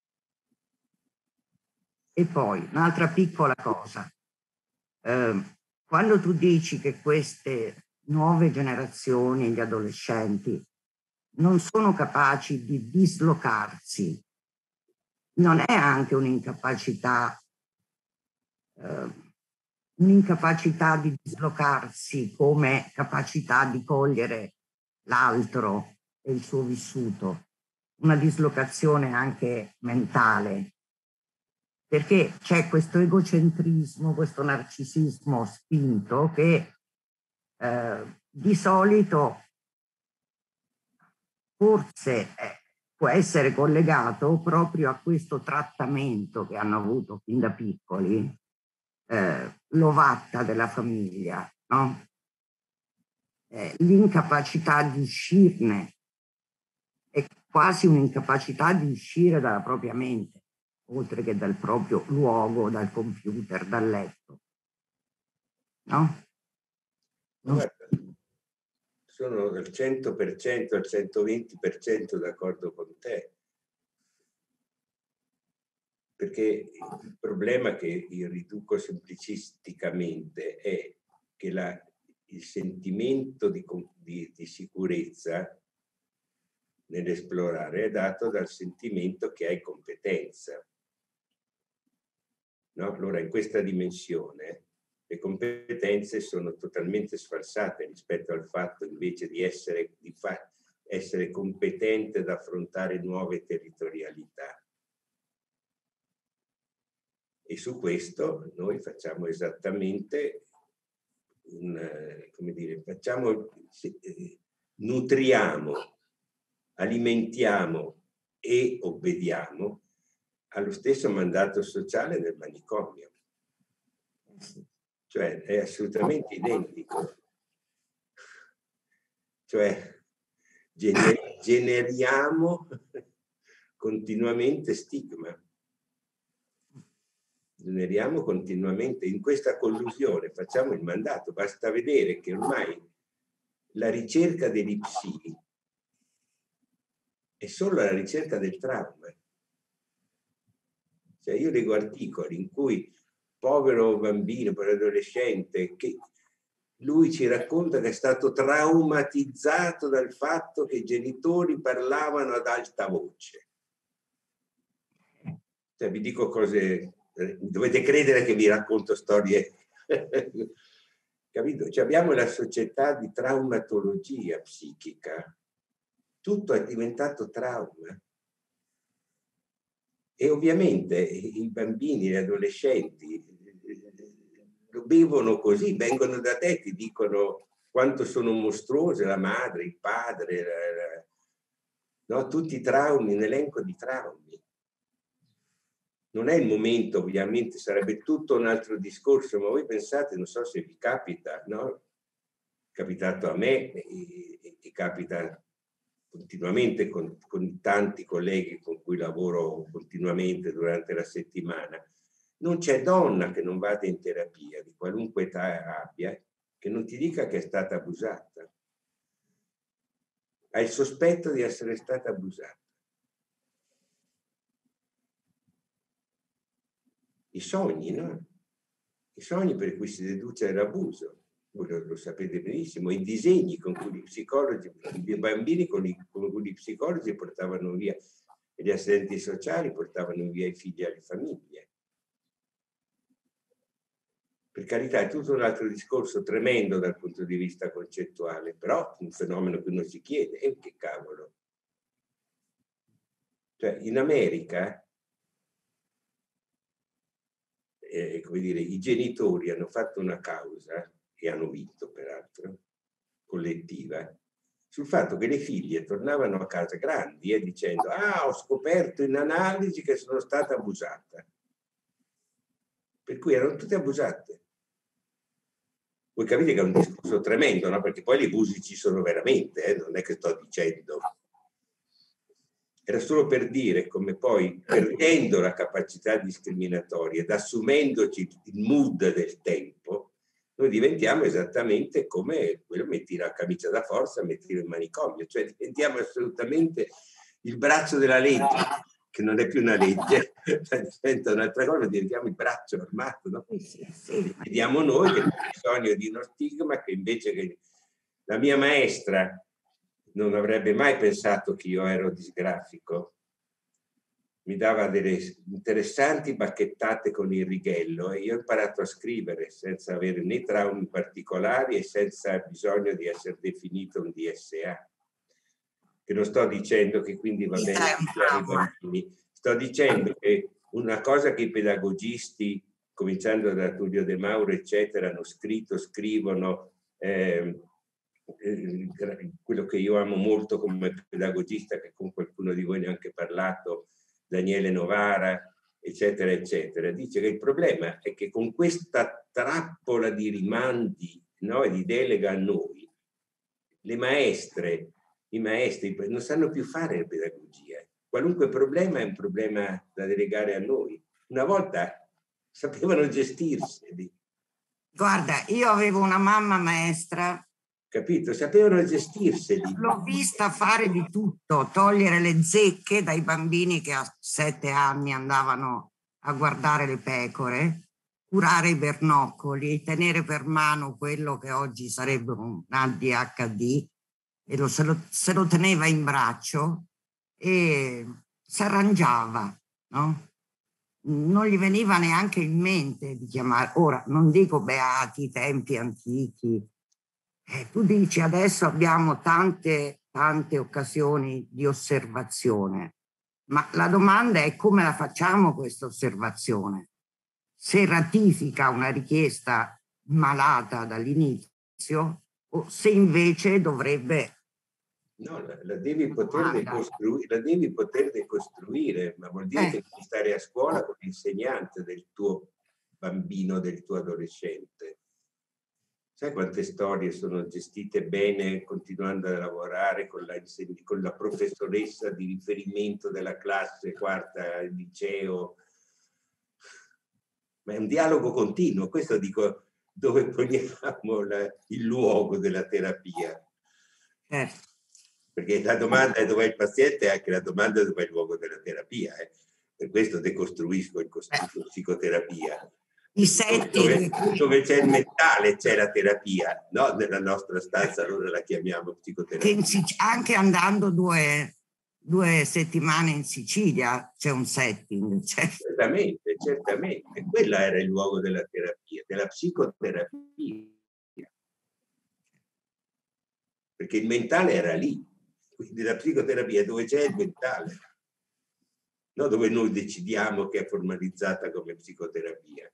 E poi un'altra piccola cosa, eh, quando tu dici che queste nuove generazioni di adolescenti non sono capaci di dislocarsi. Non è anche un'incapacità, eh, un'incapacità di dislocarsi come capacità di cogliere l'altro e il suo vissuto, una dislocazione anche mentale, perché c'è questo egocentrismo, questo narcisismo spinto che eh, di solito forse eh, può essere collegato proprio a questo trattamento che hanno avuto fin da piccoli, eh, l'ovatta della famiglia, no? Eh, l'incapacità di uscirne, è quasi un'incapacità di uscire dalla propria mente, oltre che dal proprio luogo, dal computer, dal letto. No? Non... Sono al cento per cento, al centoventi per cento d'accordo con te. Perché il problema che io riduco semplicisticamente è che la, il sentimento di, di, di sicurezza nell'esplorare è dato dal sentimento che hai competenza. No? Allora, in questa dimensione le competenze sono totalmente sfalsate rispetto al fatto invece di essere, di fa, essere competente ad affrontare nuove territorialità. E su questo noi facciamo esattamente un, come dire, facciamo, nutriamo, alimentiamo e obbediamo allo stesso mandato sociale del manicomio. Cioè è assolutamente identico. Cioè gener- generiamo continuamente stigma. Generiamo continuamente in questa collusione, facciamo il mandato. Basta vedere che ormai la ricerca degli psi è solo la ricerca del trauma. Cioè io leggo articoli in cui povero bambino, povero adolescente, che lui ci racconta che è stato traumatizzato dal fatto che i genitori parlavano ad alta voce. Cioè vi dico cose, dovete credere che vi racconto storie, capito? Cioè abbiamo la società di traumatologia psichica, tutto è diventato trauma. E ovviamente i bambini, gli adolescenti lo bevono così, vengono da te, ti dicono quanto sono mostruose la madre, il padre, la, la, no? Tutti i traumi, un elenco di traumi. Non è il momento, ovviamente sarebbe tutto un altro discorso, ma voi pensate, non so se vi capita, no? È capitato a me e, e, e capita continuamente con, con tanti colleghi con cui lavoro continuamente durante la settimana. Non c'è donna che non vada in terapia, di qualunque età abbia, che non ti dica che è stata abusata. Ha il sospetto di essere stata abusata. I sogni, no? I sogni per cui si deduce l'abuso. Voi lo, lo sapete benissimo, i disegni con cui gli psicologi, i bambini con, i, con cui gli psicologi portavano via, e gli assistenti sociali portavano via i figli alle famiglie. Per carità, è tutto un altro discorso tremendo dal punto di vista concettuale, però un fenomeno che uno si chiede, e che cavolo? Cioè, in America, eh, come dire, i genitori hanno fatto una causa, e hanno vinto peraltro, collettiva, sul fatto che le figlie tornavano a casa grandi e eh, dicendo ah, ho scoperto in analisi che sono stata abusata. Per cui erano tutte abusate. Voi capite che è un discorso tremendo, no? Perché poi gli abusi ci sono veramente, eh? Non è che sto dicendo. Era solo per dire come poi, perdendo la capacità discriminatoria ed assumendoci il mood del tempo, noi diventiamo esattamente come quello metti la camicia da forza, metti il manicomio, cioè diventiamo assolutamente il braccio della legge, che non è più una legge, diventa un'altra cosa, diventiamo il braccio armato, no? Vediamo noi che c'è bisogno di uno stigma che invece che La mia maestra non avrebbe mai pensato che io ero disgrafico. Mi dava delle interessanti bacchettate con il righello e io ho imparato a scrivere senza avere né traumi particolari e senza bisogno di essere definito un D S A. Che non sto dicendo che quindi va bene studiare i bambini, sto dicendo che una cosa che i pedagogisti, cominciando da Tullio De Mauro, eccetera, hanno scritto, scrivono, eh, eh, quello che io amo molto come pedagogista, che con qualcuno di voi ne ha anche parlato, Daniele Novara, eccetera, eccetera, dice che il problema è che con questa trappola di rimandi, no, e di delega a noi, le maestre, i maestri non sanno più fare la pedagogia. Qualunque problema è un problema da delegare a noi. Una volta sapevano gestirseli. Guarda, io avevo una mamma maestra. Capito? Sapevano gestirseli. L'ho vista fare di tutto, togliere le zecche dai bambini che a sette anni andavano a guardare le pecore, curare i bernoccoli, tenere per mano quello che oggi sarebbe un A D H D, e lo, se, lo, se lo teneva in braccio e si arrangiava, no? Non gli veniva neanche in mente di chiamare, ora non dico beati, tempi antichi, eh, tu dici adesso abbiamo tante, tante occasioni di osservazione, ma la domanda è come la facciamo questa osservazione? Se ratifica una richiesta malata dall'inizio o se invece dovrebbe... No, la, la, devi poter decostruire, la devi poter decostruire, ma vuol dire eh. che devi stare a scuola con l'insegnante del tuo bambino, del tuo adolescente. Sai quante storie sono gestite bene continuando a lavorare con la, con la professoressa di riferimento della classe quarta al liceo? Ma è un dialogo continuo, questo dico, dove poniamo la, il luogo della terapia. Eh. Perché la domanda è dov'è il paziente e anche la domanda è dov'è il luogo della terapia. Eh. Per questo decostruisco il costruisco psicoterapia. I setting. Dove, dove c'è il mentale c'è la terapia, no? Nella nostra stanza allora la chiamiamo psicoterapia. Sic- anche andando due, due settimane in Sicilia c'è un setting. Cioè. Certamente, certamente. Quello era il luogo della terapia, della psicoterapia. Perché il mentale era lì. Quindi la psicoterapia è dove c'è il mentale, non dove noi decidiamo che è formalizzata come psicoterapia.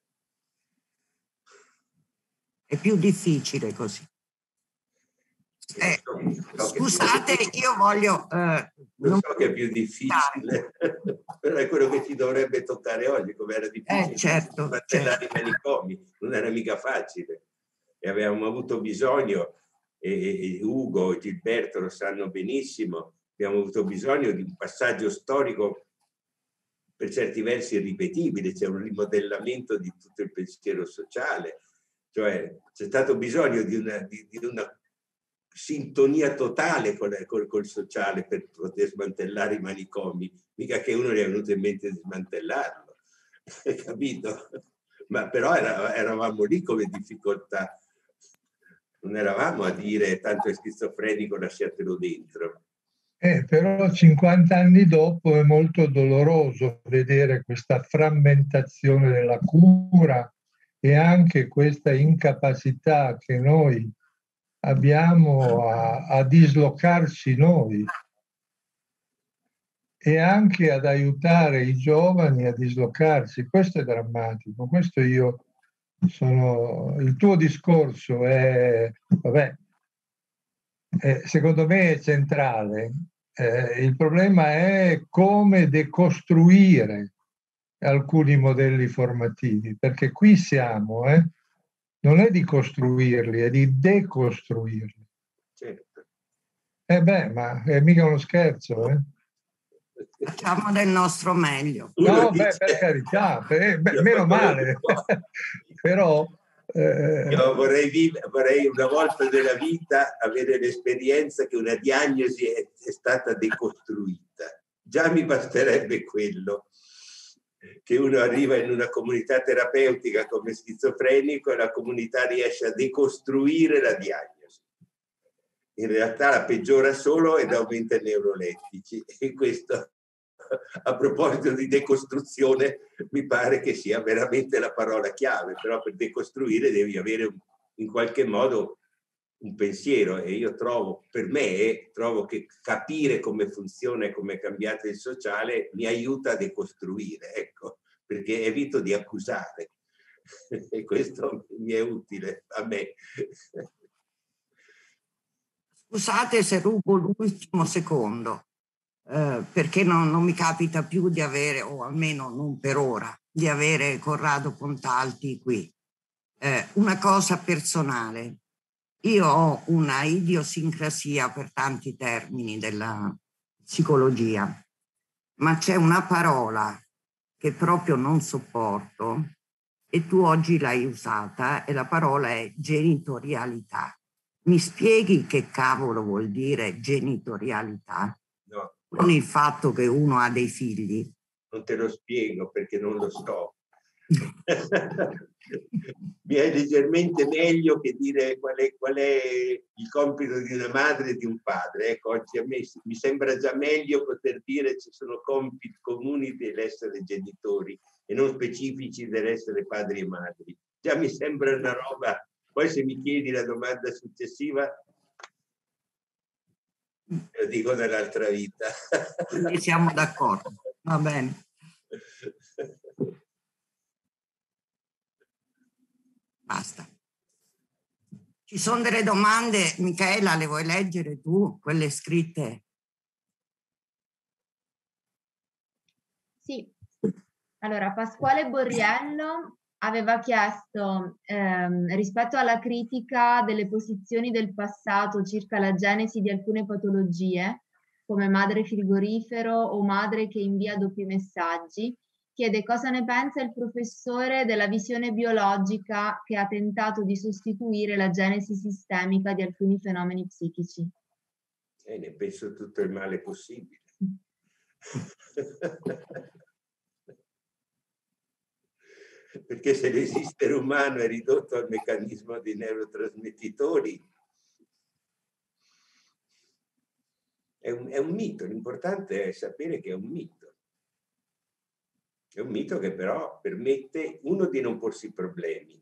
È più difficile così. Eh, so, so scusate, più... io voglio... Eh, non, non so che è più difficile, però è quello che ci dovrebbe toccare oggi, come era difficile. Eh, certo, smantellare certo. i manicomi, non era mica facile. E avevamo avuto bisogno... e Ugo e Gilberto lo sanno benissimo, abbiamo avuto bisogno di un passaggio storico per certi versi irripetibile, c'è un rimodellamento di tutto il pensiero sociale, cioè c'è stato bisogno di una, di, di una sintonia totale con, col, col sociale per poter smantellare i manicomi, mica che uno gli è venuto in mente di smantellarlo, hai capito? Ma però era, eravamo lì come difficoltà. Non eravamo a dire tanto è schizofrenico, lasciatelo dentro. Eh, però cinquanta anni dopo è molto doloroso vedere questa frammentazione della cura e anche questa incapacità che noi abbiamo a, a dislocarci noi e anche ad aiutare i giovani a dislocarsi. Questo è drammatico, questo io... Sono, il tuo discorso è, vabbè, è, secondo me è centrale. Eh, il problema è come decostruire alcuni modelli formativi, perché qui siamo, eh, non è di costruirli, è di decostruirli. Certo. Eh beh, ma è mica uno scherzo, eh? Facciamo del nostro meglio. No, beh, per carità, per, beh, meno male. Però eh... io vorrei, vivere, vorrei una volta nella vita avere l'esperienza che una diagnosi è, è stata decostruita. Già mi basterebbe quello, che uno arriva in una comunità terapeutica come schizofrenico e la comunità riesce a decostruire la diagnosi. in realtà la peggiora solo ed aumenta i neurolettici. E questo, a proposito di decostruzione, mi pare che sia veramente la parola chiave, però per decostruire devi avere un, in qualche modo un pensiero, e io trovo, per me, trovo che capire come funziona e come è cambiato il sociale mi aiuta a decostruire, ecco, perché evito di accusare e questo mi è utile a me. Scusate se rubo l'ultimo secondo, eh, perché non, non mi capita più di avere, o almeno non per ora, di avere Corrado Contalti qui. Eh, una cosa personale. Io ho una idiosincrasia per tanti termini della psicologia, ma c'è una parola che proprio non sopporto e tu oggi l'hai usata e la parola è genitorialità. Mi spieghi che cavolo vuol dire genitorialità? No. Con il fatto che uno ha dei figli? Non te lo spiego perché non lo so. Mi è leggermente meglio che dire qual è, qual è il compito di una madre e di un padre. Ecco, oggi a me mi sembra già meglio poter dire ci sono compiti comuni dell'essere genitori e non specifici dell'essere padri e madri. Già mi sembra una roba. Poi se mi chiedi la domanda successiva, lo dico nell'altra vita. Quindi siamo d'accordo, va bene. Basta. Ci sono delle domande, Michaela, le vuoi leggere tu, quelle scritte? Sì. Allora, Pasquale Borriello aveva chiesto, ehm, rispetto alla critica delle posizioni del passato circa la genesi di alcune patologie, come madre frigorifero o madre che invia doppi messaggi, chiede cosa ne pensa il professore della visione biologica che ha tentato di sostituire la genesi sistemica di alcuni fenomeni psichici. E ne penso tutto il male possibile. Perché se l'esistere umano è ridotto al meccanismo dei neurotrasmettitori, è un, è un mito. L'importante è sapere che è un mito. È un mito che però permette, uno, di non porsi problemi,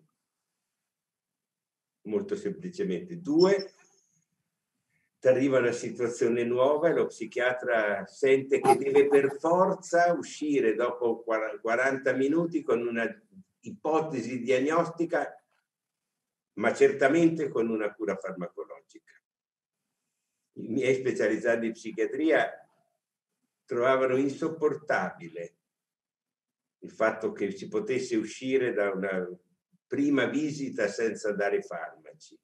molto semplicemente. Due, ti arriva una situazione nuova e lo psichiatra sente che deve per forza uscire dopo quaranta minuti con una ipotesi diagnostica, ma certamente con una cura farmacologica. I miei specializzati in psichiatria trovavano insopportabile il fatto che si potesse uscire da una prima visita senza dare farmaci.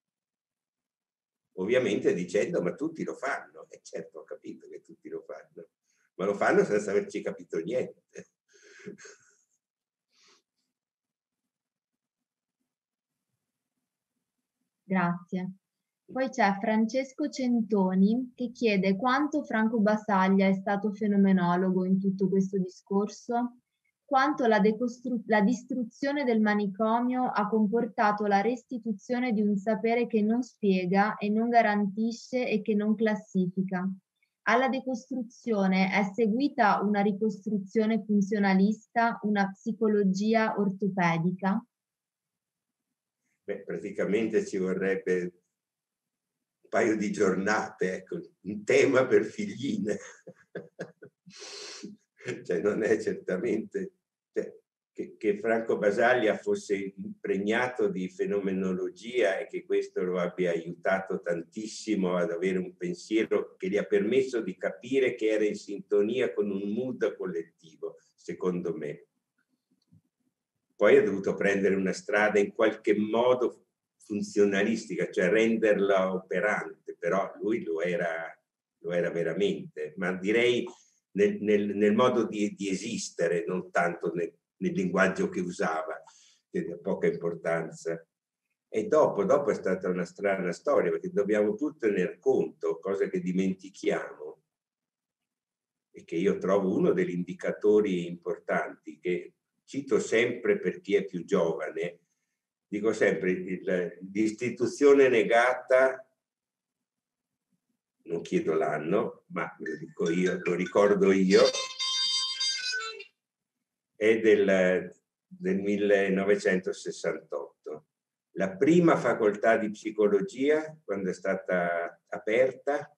Ovviamente dicendo, ma tutti lo fanno. E certo, ho capito che tutti lo fanno, ma lo fanno senza averci capito niente. Grazie. Poi c'è Francesco Centoni che chiede quanto Franco Basaglia è stato fenomenologo in tutto questo discorso, quanto la, la distruzione del manicomio ha comportato la restituzione di un sapere che non spiega e non garantisce e che non classifica. Alla decostruzione è seguita una ricostruzione funzionalista, una psicologia ortopedica? Beh, praticamente ci vorrebbe un paio di giornate, ecco, un tema per figline. Cioè non è certamente, cioè, che, che Franco Basaglia fosse impregnato di fenomenologia e che questo lo abbia aiutato tantissimo ad avere un pensiero che gli ha permesso di capire che era in sintonia con un mood collettivo, secondo me. Poi ha dovuto prendere una strada in qualche modo funzionalistica, cioè renderla operante, però lui lo era, lo era veramente, ma direi nel, nel, nel modo di, di esistere, non tanto nel, nel linguaggio che usava, che ha poca importanza. E dopo, dopo è stata una strana storia, perché dobbiamo pur tener conto, cosa che dimentichiamo, e che io trovo uno degli indicatori importanti, che cito sempre per chi è più giovane, dico sempre, l'istituzione negata non chiedo l'anno, ma lo dico io, lo ricordo io, è del, del millenovecentosessantotto. La prima facoltà di psicologia, quando è stata aperta,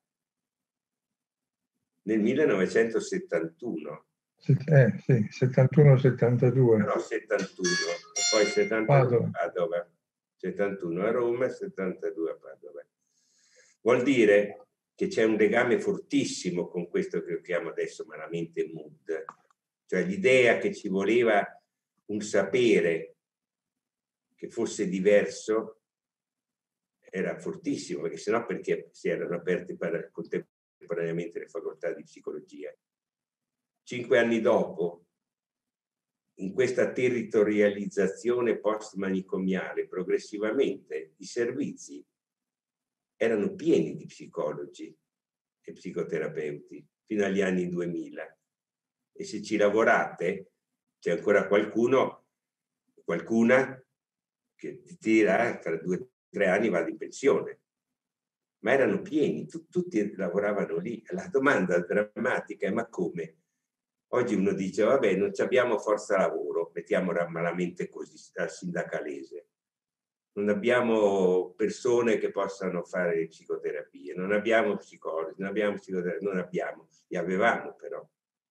nel millenovecentosettantuno. Eh, sì, settantuno settantadue. No, settantuno, e poi settantadue Padova. a Padova, settantuno a Roma e settantadue a Padova. Vuol dire che c'è un legame fortissimo con questo che io chiamo adesso malamente mood, cioè l'idea che ci voleva un sapere che fosse diverso era fortissimo, perché sennò perché si erano aperte contemporaneamente le facoltà di psicologia. Cinque anni dopo, in questa territorializzazione post-manicomiale, progressivamente i servizi erano pieni di psicologi e psicoterapeuti fino agli anni duemila. E se ci lavorate, c'è ancora qualcuno, qualcuna che ti tira, tra due o tre anni vado in pensione. Ma erano pieni, tu, tutti lavoravano lì. La domanda drammatica è: ma come? Oggi uno dice, vabbè, non abbiamo forza lavoro, mettiamola malamente così, al sindacalese. Non abbiamo persone che possano fare psicoterapie, non abbiamo psicologi, non abbiamo psicoterapia, non abbiamo, li avevamo però.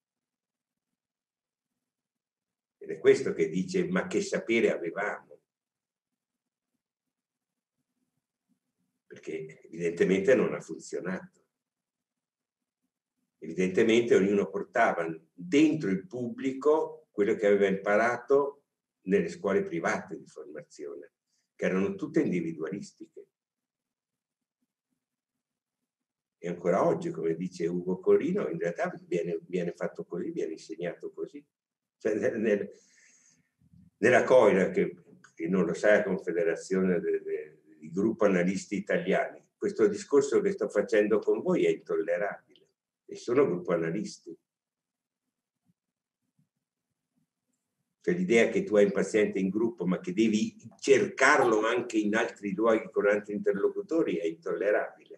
Ed è questo che dice, ma che sapere avevamo? Perché evidentemente non ha funzionato. Evidentemente ognuno portava dentro il pubblico quello che aveva imparato nelle scuole private di formazione, che erano tutte individualistiche. E ancora oggi, come dice Ugo Corino, in realtà viene, viene fatto così, viene insegnato così. Cioè, nel, nel, nella COIRA, che, che non lo sa, la Confederazione di Gruppo Analisti Italiani, questo discorso che sto facendo con voi è intollerabile. E sono gruppo analisti. Cioè l'idea che tu hai un paziente in gruppo ma che devi cercarlo anche in altri luoghi con altri interlocutori è intollerabile.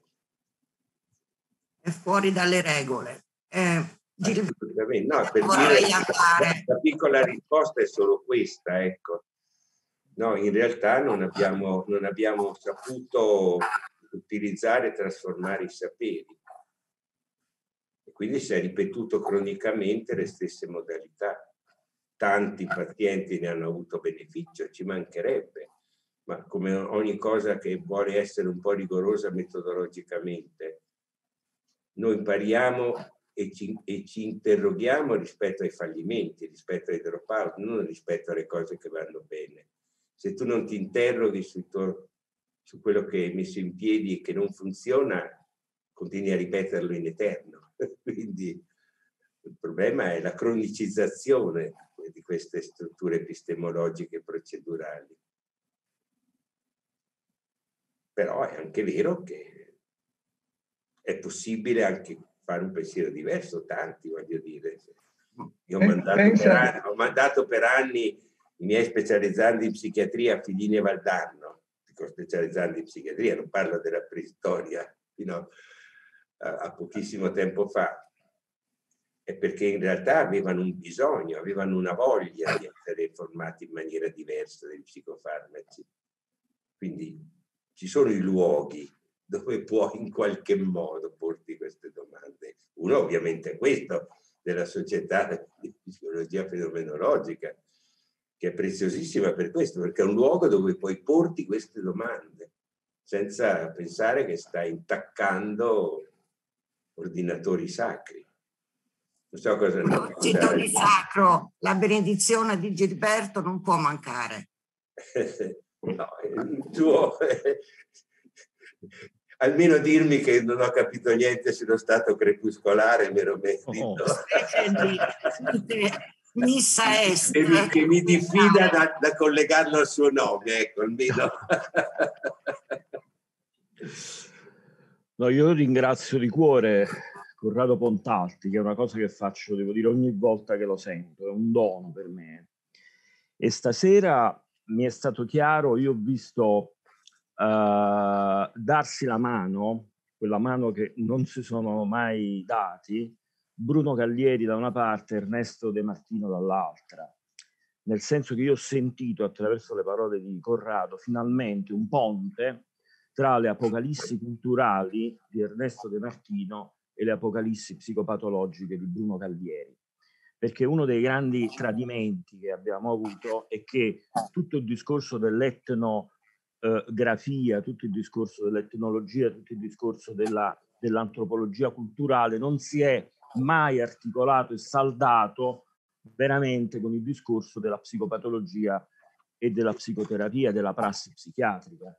È fuori dalle regole. Eh, Assolutamente. No, per dire, la, la piccola risposta è solo questa, ecco. No, in realtà non abbiamo, non abbiamo saputo utilizzare e trasformare i saperi. Quindi si è ripetuto cronicamente le stesse modalità. Tanti pazienti ne hanno avuto beneficio, ci mancherebbe, ma come ogni cosa che vuole essere un po' rigorosa metodologicamente, noi impariamo e ci, e ci interroghiamo rispetto ai fallimenti, rispetto ai drop-out, non rispetto alle cose che vanno bene. Se tu non ti interroghi su, tuo, su quello che hai messo in piedi e che non funziona, continui a ripeterlo in eterno. Quindi il problema è la cronicizzazione di queste strutture epistemologiche procedurali. Però è anche vero che è possibile anche fare un pensiero diverso, tanti, voglio dire. Io ho mandato, Pensa... per, anni, ho mandato per anni i miei specializzandi in psichiatria a Fidini e Valdarno, dico specializzandi in psichiatria, non parlo della preistoria, fino a, a pochissimo tempo fa. È perché in realtà avevano un bisogno, avevano una voglia di essere formati in maniera diversa dai psicofarmaci. Quindi ci sono i luoghi dove puoi in qualche modo porti queste domande. Uno ovviamente è questo, della società di psicologia fenomenologica, che è preziosissima per questo, perché è un luogo dove puoi porti queste domande, senza pensare che stai intaccando ordinatori sacri. Non so cosa ne proposito di sacro, la benedizione di Gilberto non può mancare. No, il tuo... almeno dirmi che non ho capito niente sullo stato crepuscolare, me lo merito. Oh. Missa est. Che mi, che mi diffida da, da collegarlo al suo nome, ecco, almeno. No, io ringrazio di cuore Corrado Pontalti, che è una cosa che faccio, devo dire, ogni volta che lo sento, è un dono per me. E stasera mi è stato chiaro, io ho visto uh, darsi la mano quella mano che non si sono mai dati, Bruno Gallieri da una parte, Ernesto De Martino dall'altra, nel senso che io ho sentito attraverso le parole di Corrado finalmente un ponte tra le apocalissi culturali di Ernesto De Martino e le apocalissi psicopatologiche di Bruno Gallieri. Perché uno dei grandi tradimenti che abbiamo avuto è che tutto il discorso dell'etnografia, tutto il discorso dell'etnologia, tutto il discorso della, dell'antropologia culturale non si è mai articolato e saldato veramente con il discorso della psicopatologia e della psicoterapia, della prassi psichiatrica.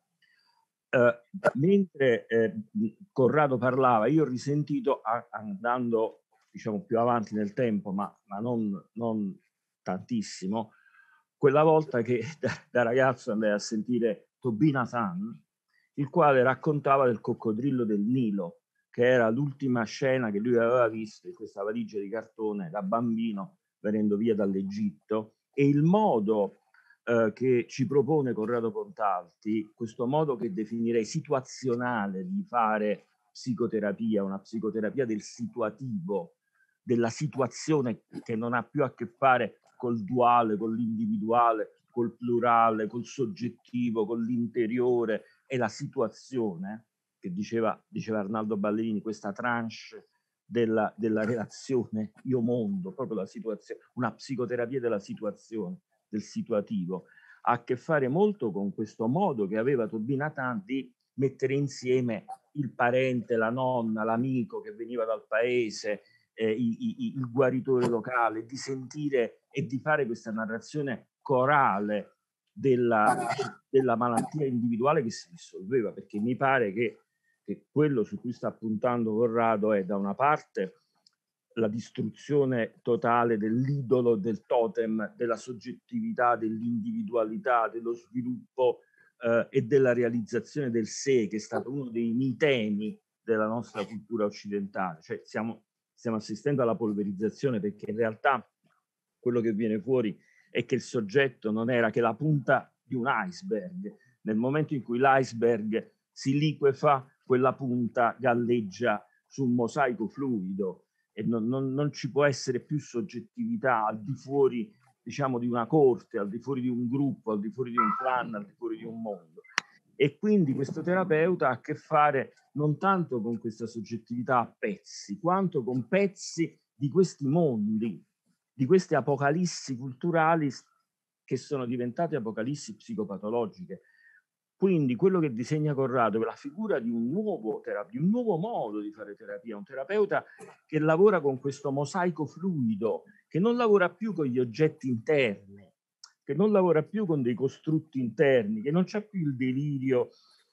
Eh, mentre eh, Corrado parlava, io ho risentito a, andando diciamo più avanti nel tempo, ma, ma non, non tantissimo, quella volta che da, da ragazzo andai a sentire Tobin Hassan, il quale raccontava del coccodrillo del Nilo, che era l'ultima scena che lui aveva visto in questa valigia di cartone da bambino venendo via dall'Egitto, e il modo eh, che ci propone Corrado Pontalti, questo modo che definirei situazionale di fare psicoterapia, una psicoterapia del situativo, della situazione che non ha più a che fare col duale, con l'individuale, col plurale, col soggettivo, con l'interiore, e la situazione, che diceva, diceva Arnaldo Ballerini, questa tranche della, della relazione io-mondo, proprio la situazione, una psicoterapia della situazione, del situativo, ha a che fare molto con questo modo che aveva Tobin Hassan di mettere insieme il parente, la nonna, l'amico che veniva dal paese, eh, i, i, il guaritore locale, di sentire e di fare questa narrazione corale della, della malattia individuale che si dissolveva, perché mi pare che, che quello su cui sta puntando Corrado è da una parte la distruzione totale dell'idolo, del totem, della soggettività, dell'individualità, dello sviluppo eh, e della realizzazione del sé, che è stato uno dei mitemi della nostra cultura occidentale. Cioè stiamo, stiamo assistendo alla polverizzazione, perché in realtà quello che viene fuori è che il soggetto non era che la punta di un iceberg. Nel momento in cui l'iceberg si liquefa, quella punta galleggia su un mosaico fluido, e non, non, non ci può essere più soggettività al di fuori, diciamo, di una corte, al di fuori di un gruppo, al di fuori di un clan, al di fuori di un mondo. E quindi questo terapeuta ha a che fare non tanto con questa soggettività a pezzi, quanto con pezzi di questi mondi, di queste apocalissi culturali che sono diventate apocalissi psicopatologiche. Quindi quello che disegna Corrado è la figura di un nuovo terapia, un nuovo modo di fare terapia, un terapeuta che lavora con questo mosaico fluido, che non lavora più con gli oggetti interni, che non lavora più con dei costrutti interni, che non c'ha più il delirio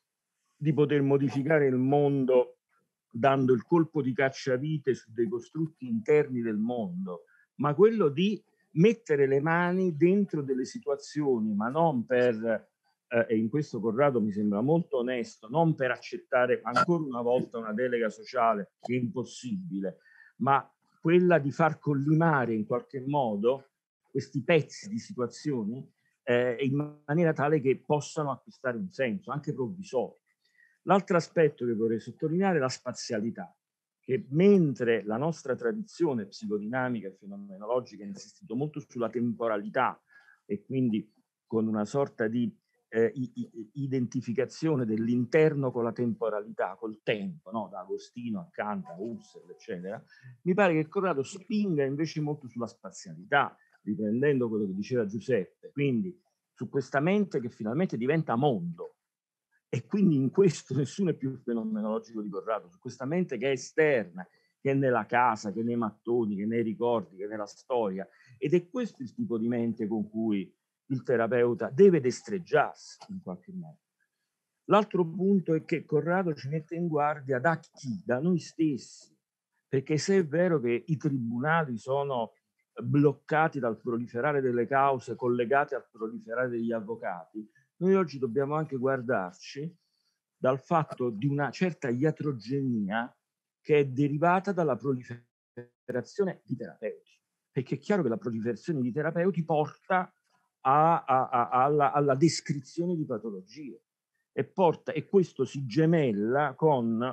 di poter modificare il mondo dando il colpo di cacciavite su dei costrutti interni del mondo, ma quello di mettere le mani dentro delle situazioni, ma non per... Eh, e in questo Corrado mi sembra molto onesto, non per accettare ancora una volta una delega sociale che è impossibile, ma quella di far collimare in qualche modo questi pezzi di situazioni eh, in maniera tale che possano acquistare un senso, anche provvisorio. L'altro aspetto che vorrei sottolineare è la spazialità, che mentre la nostra tradizione psicodinamica e fenomenologica ha insistito molto sulla temporalità e quindi con una sorta di Eh, identificazione dell'interno con la temporalità, col tempo, no? Da Agostino a Kant, a Husserl, eccetera, mi pare che Corrado spinga invece molto sulla spazialità, riprendendo quello che diceva Giuseppe, quindi su questa mente che finalmente diventa mondo. E quindi in questo nessuno è più fenomenologico di Corrado, su questa mente che è esterna, che è nella casa, che è nei mattoni, che è nei ricordi, che è nella storia. Ed è questo il tipo di mente con cui il terapeuta deve destreggiarsi in qualche modo. L'altro punto è che Corrado ci mette in guardia da chi? Da noi stessi, perché se è vero che i tribunali sono bloccati dal proliferare delle cause collegate al proliferare degli avvocati, noi oggi dobbiamo anche guardarci dal fatto di una certa iatrogenia che è derivata dalla proliferazione di terapeuti, perché è chiaro che la proliferazione di terapeuti porta A, a, a, alla, alla descrizione di patologie e porta, e questo si gemella con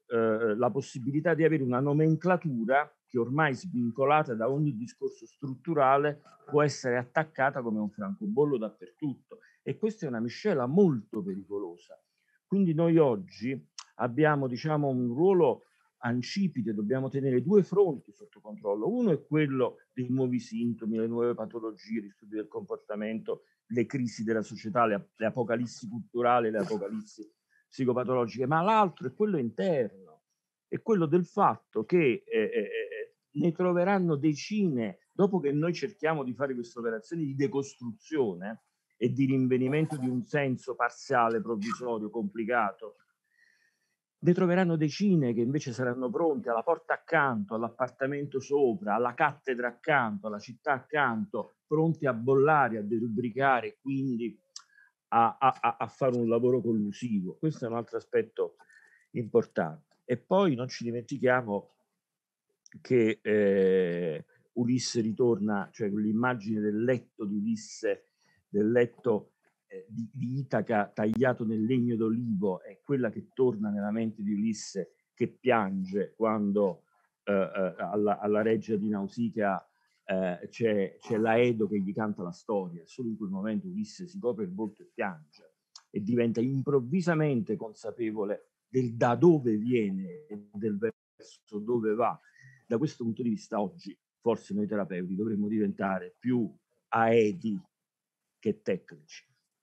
eh, la possibilità di avere una nomenclatura che ormai svincolata da ogni discorso strutturale può essere attaccata come un francobollo dappertutto, e questa è una miscela molto pericolosa. Quindi noi oggi abbiamo, diciamo, un ruolo ancipite, dobbiamo tenere due fronti sotto controllo. Uno è quello dei nuovi sintomi, le nuove patologie, gli studi del comportamento, le crisi della società, le, le apocalissi culturali, le apocalissi psicopatologiche, ma l'altro è quello interno, è quello del fatto che eh, eh, ne troveranno decine, dopo che noi cerchiamo di fare queste operazioni di decostruzione e di rinvenimento di un senso parziale, provvisorio, complicato, ne troveranno decine che invece saranno pronte alla porta accanto, all'appartamento sopra, alla cattedra accanto, alla città accanto, pronti a bollare, a derubricare, quindi a, a, a fare un lavoro collusivo. Questo è un altro aspetto importante. E poi non ci dimentichiamo che eh, Ulisse ritorna, cioè l'immagine del letto di Ulisse, del letto eh, di, di Itaca tagliato nel legno d'olivo, è quella che torna nella mente di Ulisse, che piange quando eh, eh, alla, alla reggia di Nausicaa eh, c'è, c'è l'Aedo che gli canta la storia. Solo in quel momento Ulisse si copre il volto e piange, e diventa improvvisamente consapevole del da dove viene e del verso dove va. Da questo punto di vista oggi forse noi terapeuti dovremmo diventare più aedi che tecnici,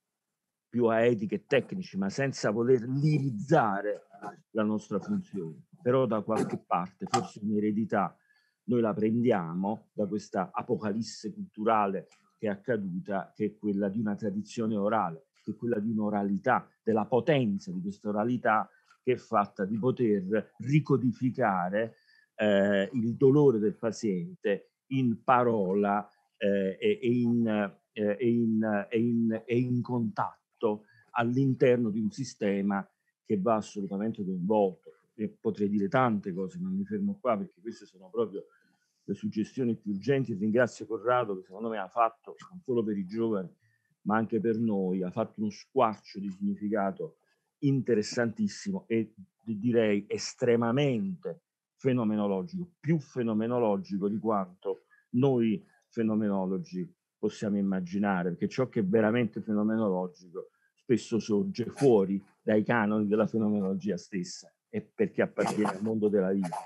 più aedi che tecnici, ma senza voler lirizzare la nostra funzione. Però da qualche parte, forse un'eredità, noi la prendiamo da questa apocalisse culturale che è accaduta, che è quella di una tradizione orale, che è quella di un'oralità, della potenza di questa oralità, che è fatta di poter ricodificare eh, il dolore del paziente in parola eh, e, e, in, eh, e, in, e, in, e in contatto all'interno di un sistema che va assolutamente coinvolto. E potrei dire tante cose, ma mi fermo qua perché queste sono proprio le suggestioni più urgenti. Ringrazio Corrado, che secondo me ha fatto, non solo per i giovani, ma anche per noi, ha fatto uno squarcio di significato interessantissimo e direi estremamente fenomenologico, più fenomenologico di quanto noi fenomenologi possiamo immaginare, perché ciò che è veramente fenomenologico spesso sorge fuori dai canoni della fenomenologia stessa, e perché appartiene al mondo della vita.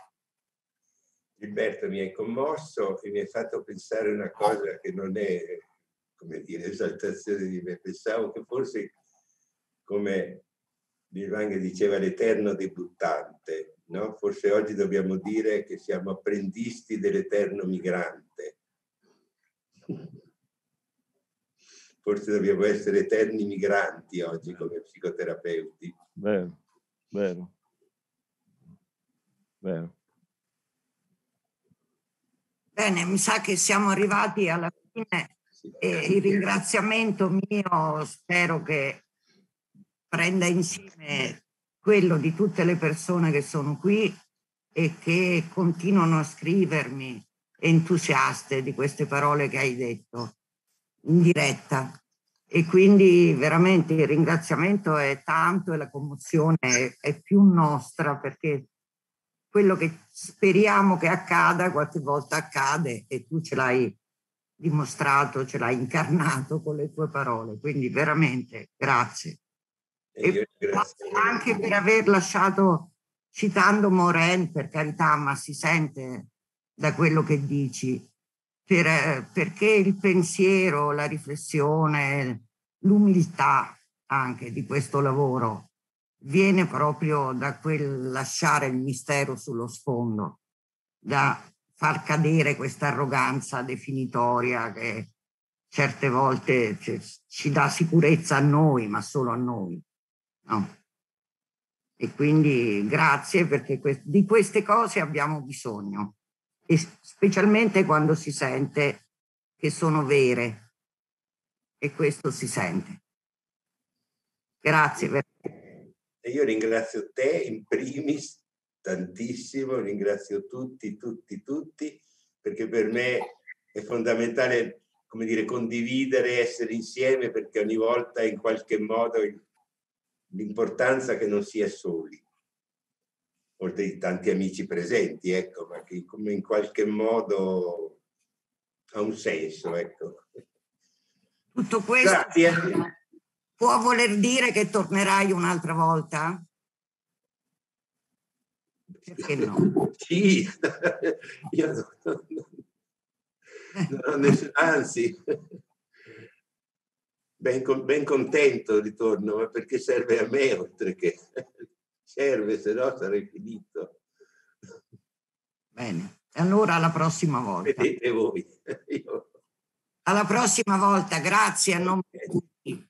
Gilberto, mi hai commosso e mi hai fatto pensare una cosa che non è, come dire, esaltazione di me. Pensavo che forse, come Vivang diceva, l'eterno debuttante, no? Forse oggi dobbiamo dire che siamo apprendisti dell'eterno migrante. Forse dobbiamo essere eterni migranti oggi come psicoterapeuti. Vero, vero, vero. Bene, mi sa che siamo arrivati alla fine e il ringraziamento mio spero che prenda insieme quello di tutte le persone che sono qui e che continuano a scrivermi entusiaste di queste parole che hai detto in diretta. E quindi veramente il ringraziamento è tanto e la commozione è, è più nostra, perché quello che speriamo che accada qualche volta accade, e tu ce l'hai dimostrato, ce l'hai incarnato con le tue parole. Quindi veramente grazie. E, e anche per aver lasciato, citando Morin, per carità, ma si sente da quello che dici, per, perché il pensiero, la riflessione, l'umiltà anche di questo lavoro viene proprio da quel lasciare il mistero sullo sfondo, da far cadere questa arroganza definitoria che certe volte ci, ci dà sicurezza a noi, ma solo a noi. No. E quindi grazie, perché que- di queste cose abbiamo bisogno, e specialmente quando si sente che sono vere, e questo si sente. Grazie. E io ringrazio te in primis tantissimo, ringrazio tutti, tutti, tutti, perché per me è fondamentale, come dire, condividere, essere insieme, perché ogni volta in qualche modo l'importanza che non si è soli. oltre ai tanti amici presenti, ecco, ma che come in qualche modo ha un senso, ecco. Tutto questo Grazie. può voler dire che tornerai un'altra volta? Perché no? Sì, io non, non, non ho nessun, anzi, ben, ben contento ritorno, ma perché serve a me oltre che serve, se no sarei finito. Bene, allora alla prossima volta. Vedete voi. Io... Alla prossima volta, grazie a nome di tutti.